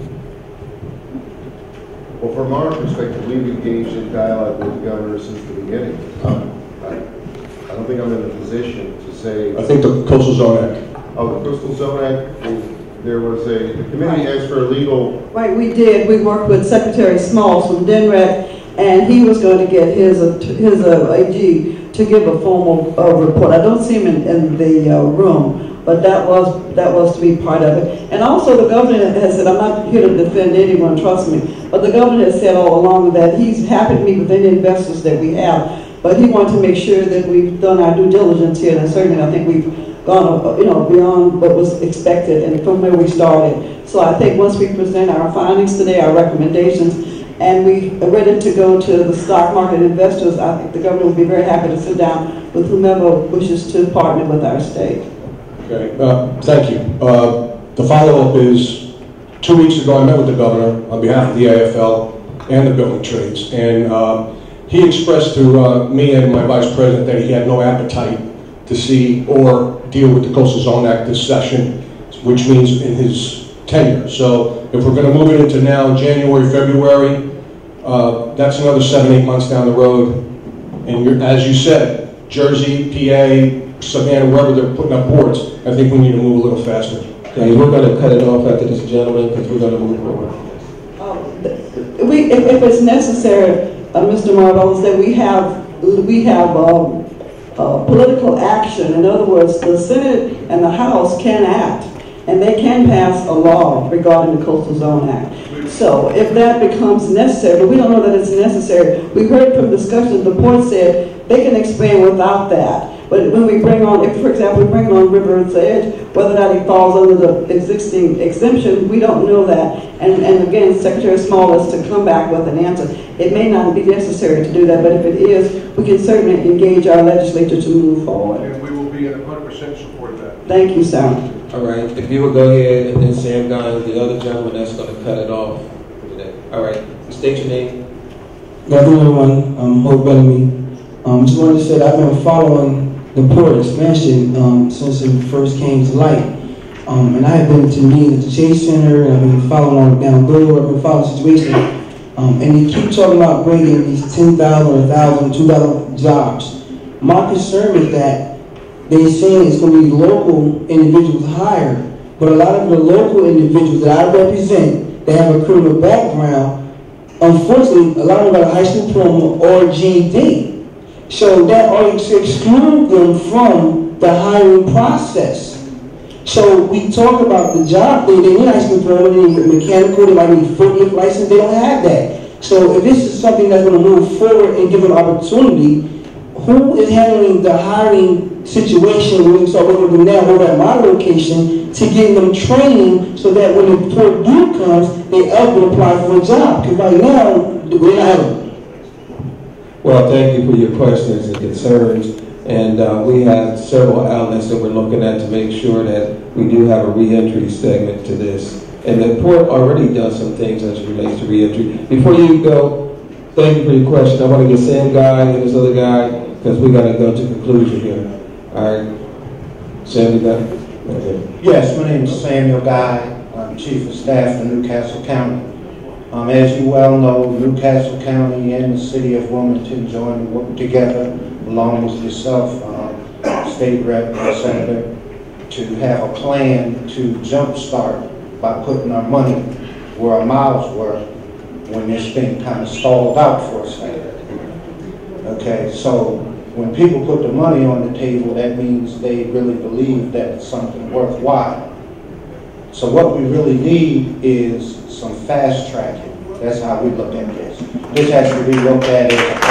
[SPEAKER 5] Well, from our perspective, we've engaged in dialogue with the governor since the beginning. I don't think I'm in a position to say...
[SPEAKER 17] I think the Coastal Zone Act.
[SPEAKER 5] Oh, the Coastal Zone Act, there was the committee asked for a legal...
[SPEAKER 2] Right, we did. We worked with Secretary Smalls from DENREC, and he was going to get his AG to give a formal report. I don't see him in the room, but that was to be part of it. And also the governor has said, I'm not here to defend anyone, trust me, but the governor has said all along that he's happy to meet with any investors that we have, but he wanted to make sure that we've done our due diligence here, and certainly I think we've gone beyond what was expected and from where we started. So I think once we present our findings today, our recommendations, and we are ready to go to the stock market investors, I think the governor will be very happy to sit down with whomever wishes to partner with our state.
[SPEAKER 17] Okay, thank you. The follow-up is, 2 weeks ago I met with the governor on behalf of the AFL and the building trades, and he expressed to me and my vice president that he had no appetite to see or deal with the Coastal Zone Act this session, which means in his tenure. So if we're going to move it into now, January, February, that's another 7-8 months down the road. And as you said, Jersey, PA, Savannah, wherever they're putting up boards, I think we need to move a little faster.
[SPEAKER 4] Okay, we're going to cut it off after this gentleman because we're going to move forward.
[SPEAKER 2] If it's necessary, Mr. Marvell, that we have political action. In other words, the Senate and the House can act, and they can pass a law regarding the Coastal Zone Act. So if that becomes necessary, but we don't know that it's necessary. We heard from discussions, the board said they can expand without that. But when we bring on, if for example we bring on Riveredge, whether or not it falls under the existing exemption, we don't know that. And again, Secretary Small is to come back with an answer. It may not be necessary to do that, but if it is, we can certainly engage our legislature to move forward.
[SPEAKER 17] And we will be in 100% support of that.
[SPEAKER 2] Thank you, sir.
[SPEAKER 4] All right, if you would go ahead, and then Sam Gunn, the other gentleman that's going to cut it off today. All right, state your name.
[SPEAKER 18] Good afternoon, everyone. Hope Bellamy. Just wanted to say that I've been following the port expansion since it first came to light. And I have been to meetings at the Chase Center, and I've been following on down Boulevard, I've been following the situation. And they keep talking about bringing these 10,000, 1,000, 2,000 jobs. My concern is that they're saying it's going to be local individuals hired, but a lot of the local individuals that I represent, they have a criminal background. Unfortunately, a lot of them got a high school diploma or GED. So that ought to exclude them from the hiring process. So we talk about the job, they need high school diploma, they need mechanical, they might need forklift license, they don't have that. So if this is something that's going to move forward and give them opportunity, who is handling the hiring situation when we start working with them now over at my location to get them training so that when the port due comes, they're able to apply for a job? Because right now, we're not having.
[SPEAKER 4] Well, thank you for your questions and concerns. And we have several outlets that we're looking at to make sure that we do have a reentry segment to this. And the port already does some things as it relates to reentry. Before you go, thank you for your question. I want to get Sam Guy and this other guy because we got to go to conclusion here. All right. Sam, you got it? Okay.
[SPEAKER 19] Yes, my name is Samuel Guy. I'm Chief of Staff for Newcastle County. As you well know, Newcastle County and the City of Wilmington joined work together, along with yourself, State Rep and Senator, to have a plan to jumpstart by putting our money where our mouths were when this thing kind of stalled out for a second. Okay, so when people put the money on the table, that means they really believe that it's something worthwhile. So what we really need is some fast tracking. That's how we look at this. This has to be looked at as a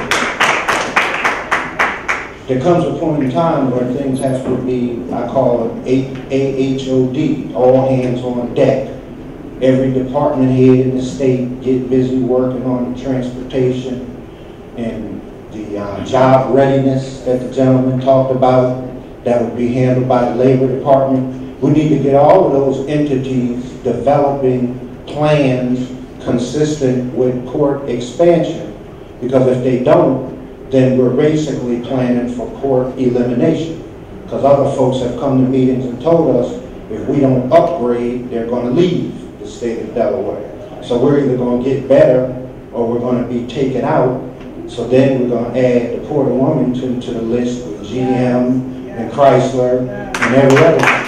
[SPEAKER 19] priority. There comes a point in time where things have to be, I call it AHOD, all hands on deck. Every department head in the state get busy working on the transportation and the job readiness that the gentleman talked about. That would be handled by the Labor Department. We need to get all of those entities developing plans consistent with port expansion, because if they don't, then we're basically planning for port elimination, because other folks have come to meetings and told us if we don't upgrade, they're going to leave the state of Delaware. So we're either going to get better or we're going to be taken out. So then we're going to add the Port of Wilmington to the list with GM and Chrysler and every other.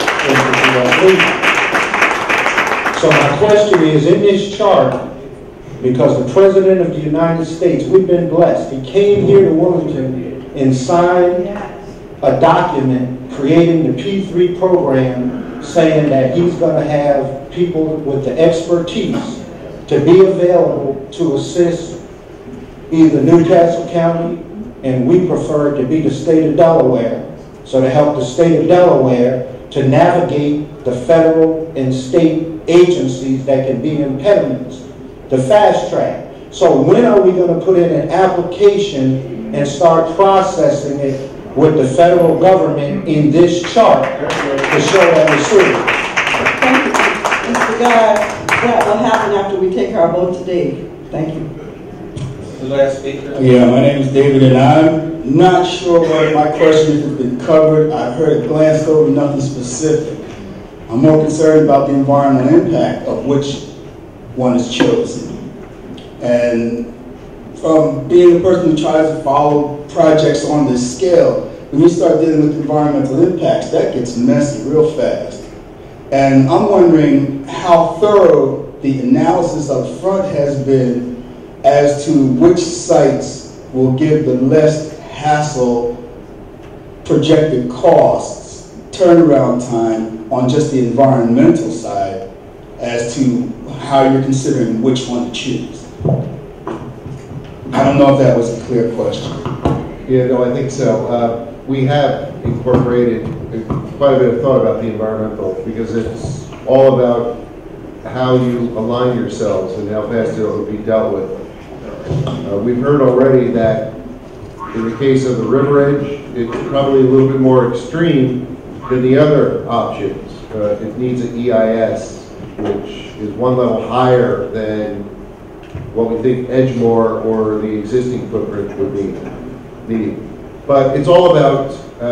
[SPEAKER 19] So my question is, in this chart, because the President of the United States, we've been blessed. He came here to Wilmington and signed a document creating the P3 program saying that he's going to have people with the expertise to be available to assist either Newcastle County, and we prefer to be the state of Delaware, so to help the state of Delaware to navigate the federal and state agencies that can be impediments, the fast track. So when are we going to put in an application and start processing it with the federal government in this chart to show that we're serious?
[SPEAKER 2] Thank you, Mr. Guy. That will happen after we take our vote today. Thank you.
[SPEAKER 4] The last speaker.
[SPEAKER 20] Yeah, my name is David, and I'm not sure whether my question has been covered. I've heard it glanced over, nothing specific. I'm more concerned about the environmental impact of which one is chosen. And from being a person who tries to follow projects on this scale, when you start dealing with environmental impacts, that gets messy real fast. And I'm wondering how thorough the analysis up front has been as to which sites will give the less hassle, projected costs, turnaround time on just the environmental side as to how you're considering which one to choose. I don't know if that was a clear question.
[SPEAKER 5] Yeah, no, I think so. We have incorporated quite a bit of thought about the environmental because it's all about how you align yourselves and how fast it will be dealt with. We've heard already that in the case of the Riveredge, it's probably a little bit more extreme than the other options. It needs an EIS, which is one level higher than what we think Edgemore or the existing footprint would be needing. But it's all about,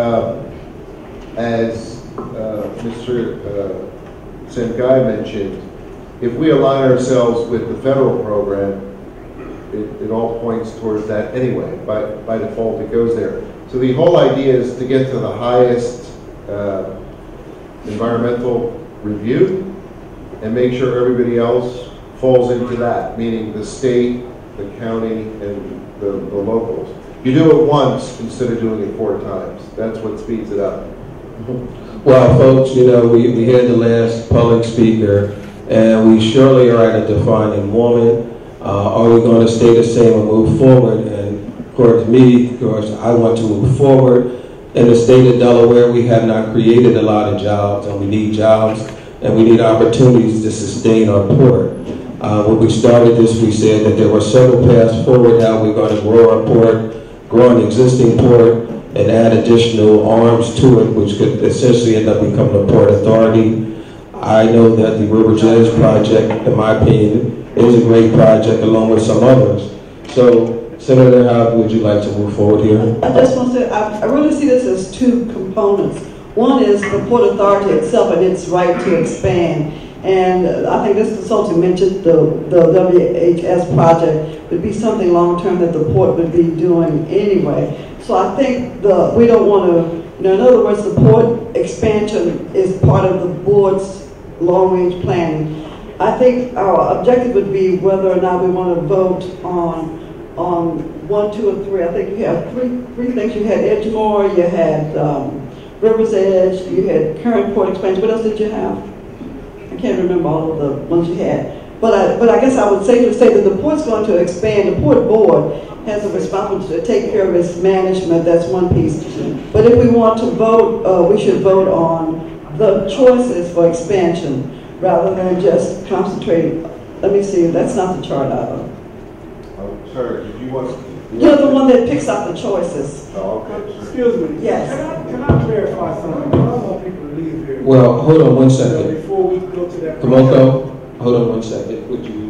[SPEAKER 5] as Mr. Sengai mentioned, if we align ourselves with the federal program, it all points towards that anyway. By default, it goes there. So the whole idea is to get to the highest environmental review and make sure everybody else falls into that, meaning the state, the county, and the locals. You do it once instead of doing it 4 times. That's what speeds it up.
[SPEAKER 4] Well, folks, you know, we had the last public speaker, and we surely are at a defining moment. Are we going to stay the same and move forward? And according to me, of course, I want to move forward. In the state of Delaware, we have not created a lot of jobs, and we need jobs, and we need opportunities to sustain our port. When we started this, we said that there were several paths forward how we're going to grow our port, grow an existing port, and add additional arms to it, which could essentially end up becoming a port authority. I know that the Riveredge project, in my opinion, is a great project along with some others. So, Senator, how would you like to move forward here?
[SPEAKER 2] I just want to say, I really see this as 2 components. One is the Port Authority itself and its right to expand. And I think this consultant mentioned the WHS project would be something long-term that the port would be doing anyway. So I think we don't want to, in other words, the port expansion is part of the board's long-range planning. I think our objective would be whether or not we want to vote on 1, 2, or 3. I think you have three things. You had Edgemore, you had River's Edge, you had current port expansion. What else did you have? I can't remember all of the ones you had. But I guess I would safely say that the port's going to expand. The port board has a responsibility to take care of its management. That's one piece. But if we want to vote, we should vote on the choices for expansion rather than just concentrating. Let me see. That's not the chart either.
[SPEAKER 5] Oh, sorry. Did you want?
[SPEAKER 2] You're the one that picks out the choices.
[SPEAKER 5] Oh, okay.
[SPEAKER 14] Excuse me.
[SPEAKER 2] Yes.
[SPEAKER 14] Can I clarify something? I don't want people to leave here.
[SPEAKER 4] Well, hold on one second.
[SPEAKER 14] Before we go to that.
[SPEAKER 4] Tomoko, hold on one second. Would you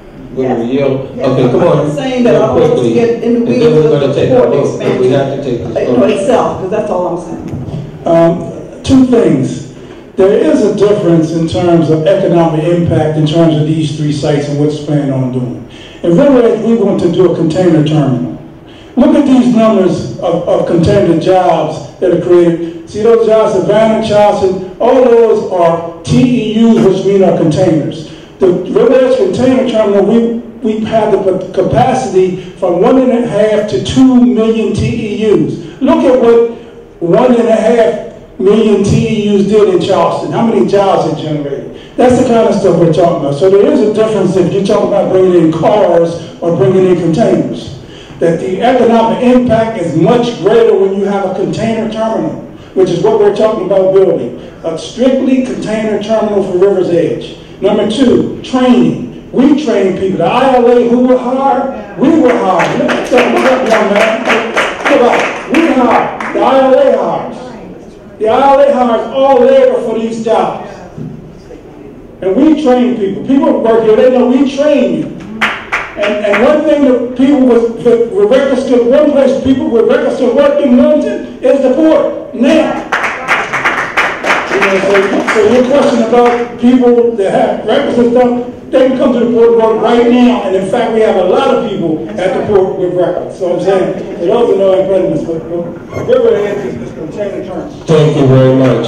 [SPEAKER 4] yield?
[SPEAKER 2] Yes.
[SPEAKER 4] Okay, come on.
[SPEAKER 2] I'm saying that I don't want us to get in the weeds of the port expansion.
[SPEAKER 4] We have to take this
[SPEAKER 2] itself, because that's all I'm saying.
[SPEAKER 6] 2 things. There is a difference in terms of economic impact in terms of these 3 sites and what's planned on doing. In Riveredge, we want to do a container terminal. Look at these numbers of container jobs that are created. See those jobs, Savannah, Charleston, all those are TEUs, which mean are containers. The Riveredge container terminal, we have the capacity from 1.5 to 2 million TEUs. Look at what 1.5 million TEUs did in Charleston. How many jobs it generated? That's the kind of stuff we're talking about. So there is a difference if you're talking about bringing in cars or bringing in containers. That the economic impact is much greater when you have a container terminal, which is what we're talking about building. A strictly container terminal for River's Edge. Number 2, training. We train people. The ILA, who were hired, we were hired. Look up, young man. Look up. We hired. The ILA hires. The ILA hires all labor for these jobs. And we train people. People work here, they know we train you. And one thing that people with registered, one place people with registered work in Wilmington is the port. Now. So your question about people that have registered stuff, they can come to the port of work right now, and in fact, we have a lot of people at the port with records. So I'm saying, for those who know impediments, but Riveredge is continuing to turn.
[SPEAKER 4] Thank you very much.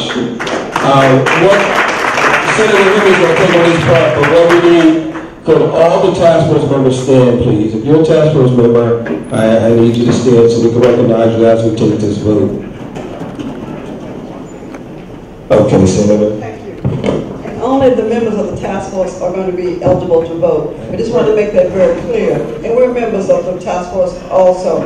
[SPEAKER 4] Senator Rivers will take on this part, but what we need, could all the task force members stand, please? If you're a task force member, I need you to stand so we can recognize you as we take this vote. Okay, Senator.
[SPEAKER 2] Thank you. And only the members of the task force are going to be eligible to vote. We just want to make that very clear. And we're members of the task force also.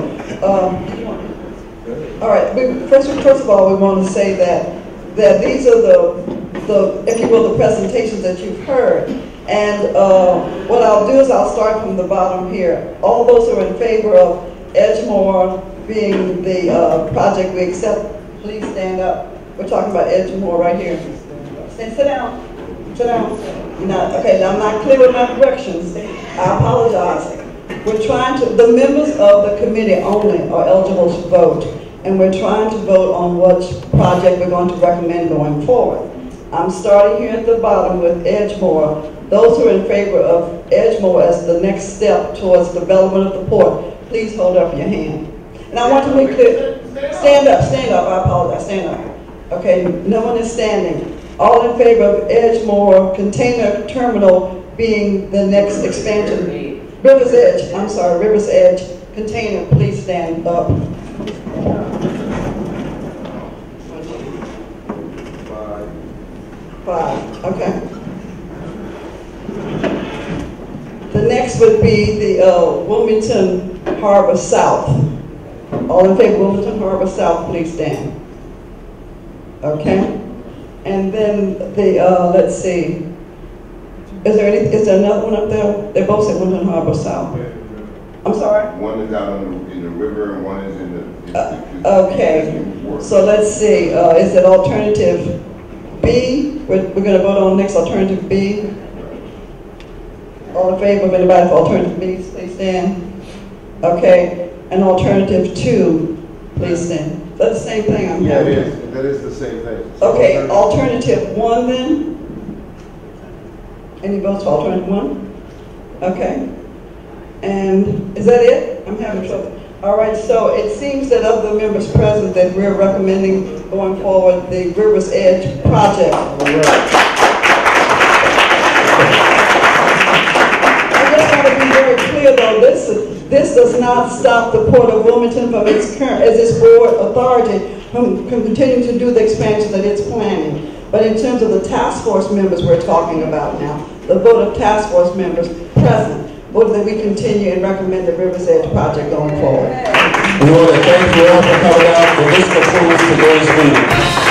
[SPEAKER 2] All right. First of all, we want to say that these are the if you will, the presentations that you've heard. And what I'll do is I'll start from the bottom here. All those who are in favor of Edgemoor being the project we accept, please stand up. We're talking about Edgemoor right here. Sit down. Sit down. Okay, now I'm not clear with my corrections. I apologize. We're trying to, the members of the committee only are eligible to vote. And we're trying to vote on which project we're going to recommend going forward. I'm starting here at the bottom with Edgemoor. Those who are in favor of Edgemoor as the next step towards development of the port, please hold up your hand. And I want to make clear, stand up, I apologize, stand up. Okay, no one is standing. All in favor of Edgemoor Container Terminal being the next expansion. River's Edge Container, please stand up. 5, okay. The next would be the Wilmington Harbor South. All in favor of Wilmington Harbor South, please stand. Okay. And then the, let's see. Is there another one up there? They both say Wilmington Harbor South. I'm sorry?
[SPEAKER 5] One is out in the river and one is in the...
[SPEAKER 2] okay. So let's see. Is it alternative B? We're going to vote on next alternative B. All in favor of anybody for alternative B, please stand. Okay. And alternative 2, please stand. That's the same thing I'm
[SPEAKER 5] Yeah,
[SPEAKER 2] having.
[SPEAKER 5] that is the same thing.
[SPEAKER 2] Okay, alternative 1 then? Any votes for alternative 1? Okay. And is that it? I'm having trouble. All right, so it seems that of the members present that we're recommending going forward the River's Edge project. All right. I just want to be very clear though, this does not stop the Port of Wilmington from its current, as its board authority, from continuing to do the expansion that it's planning. But in terms of the task force members we're talking about now, the vote of task force members present, vote that we continue and recommend the River's Edge project going forward.
[SPEAKER 4] We want to thank you all for coming out, and this concludes today's meeting.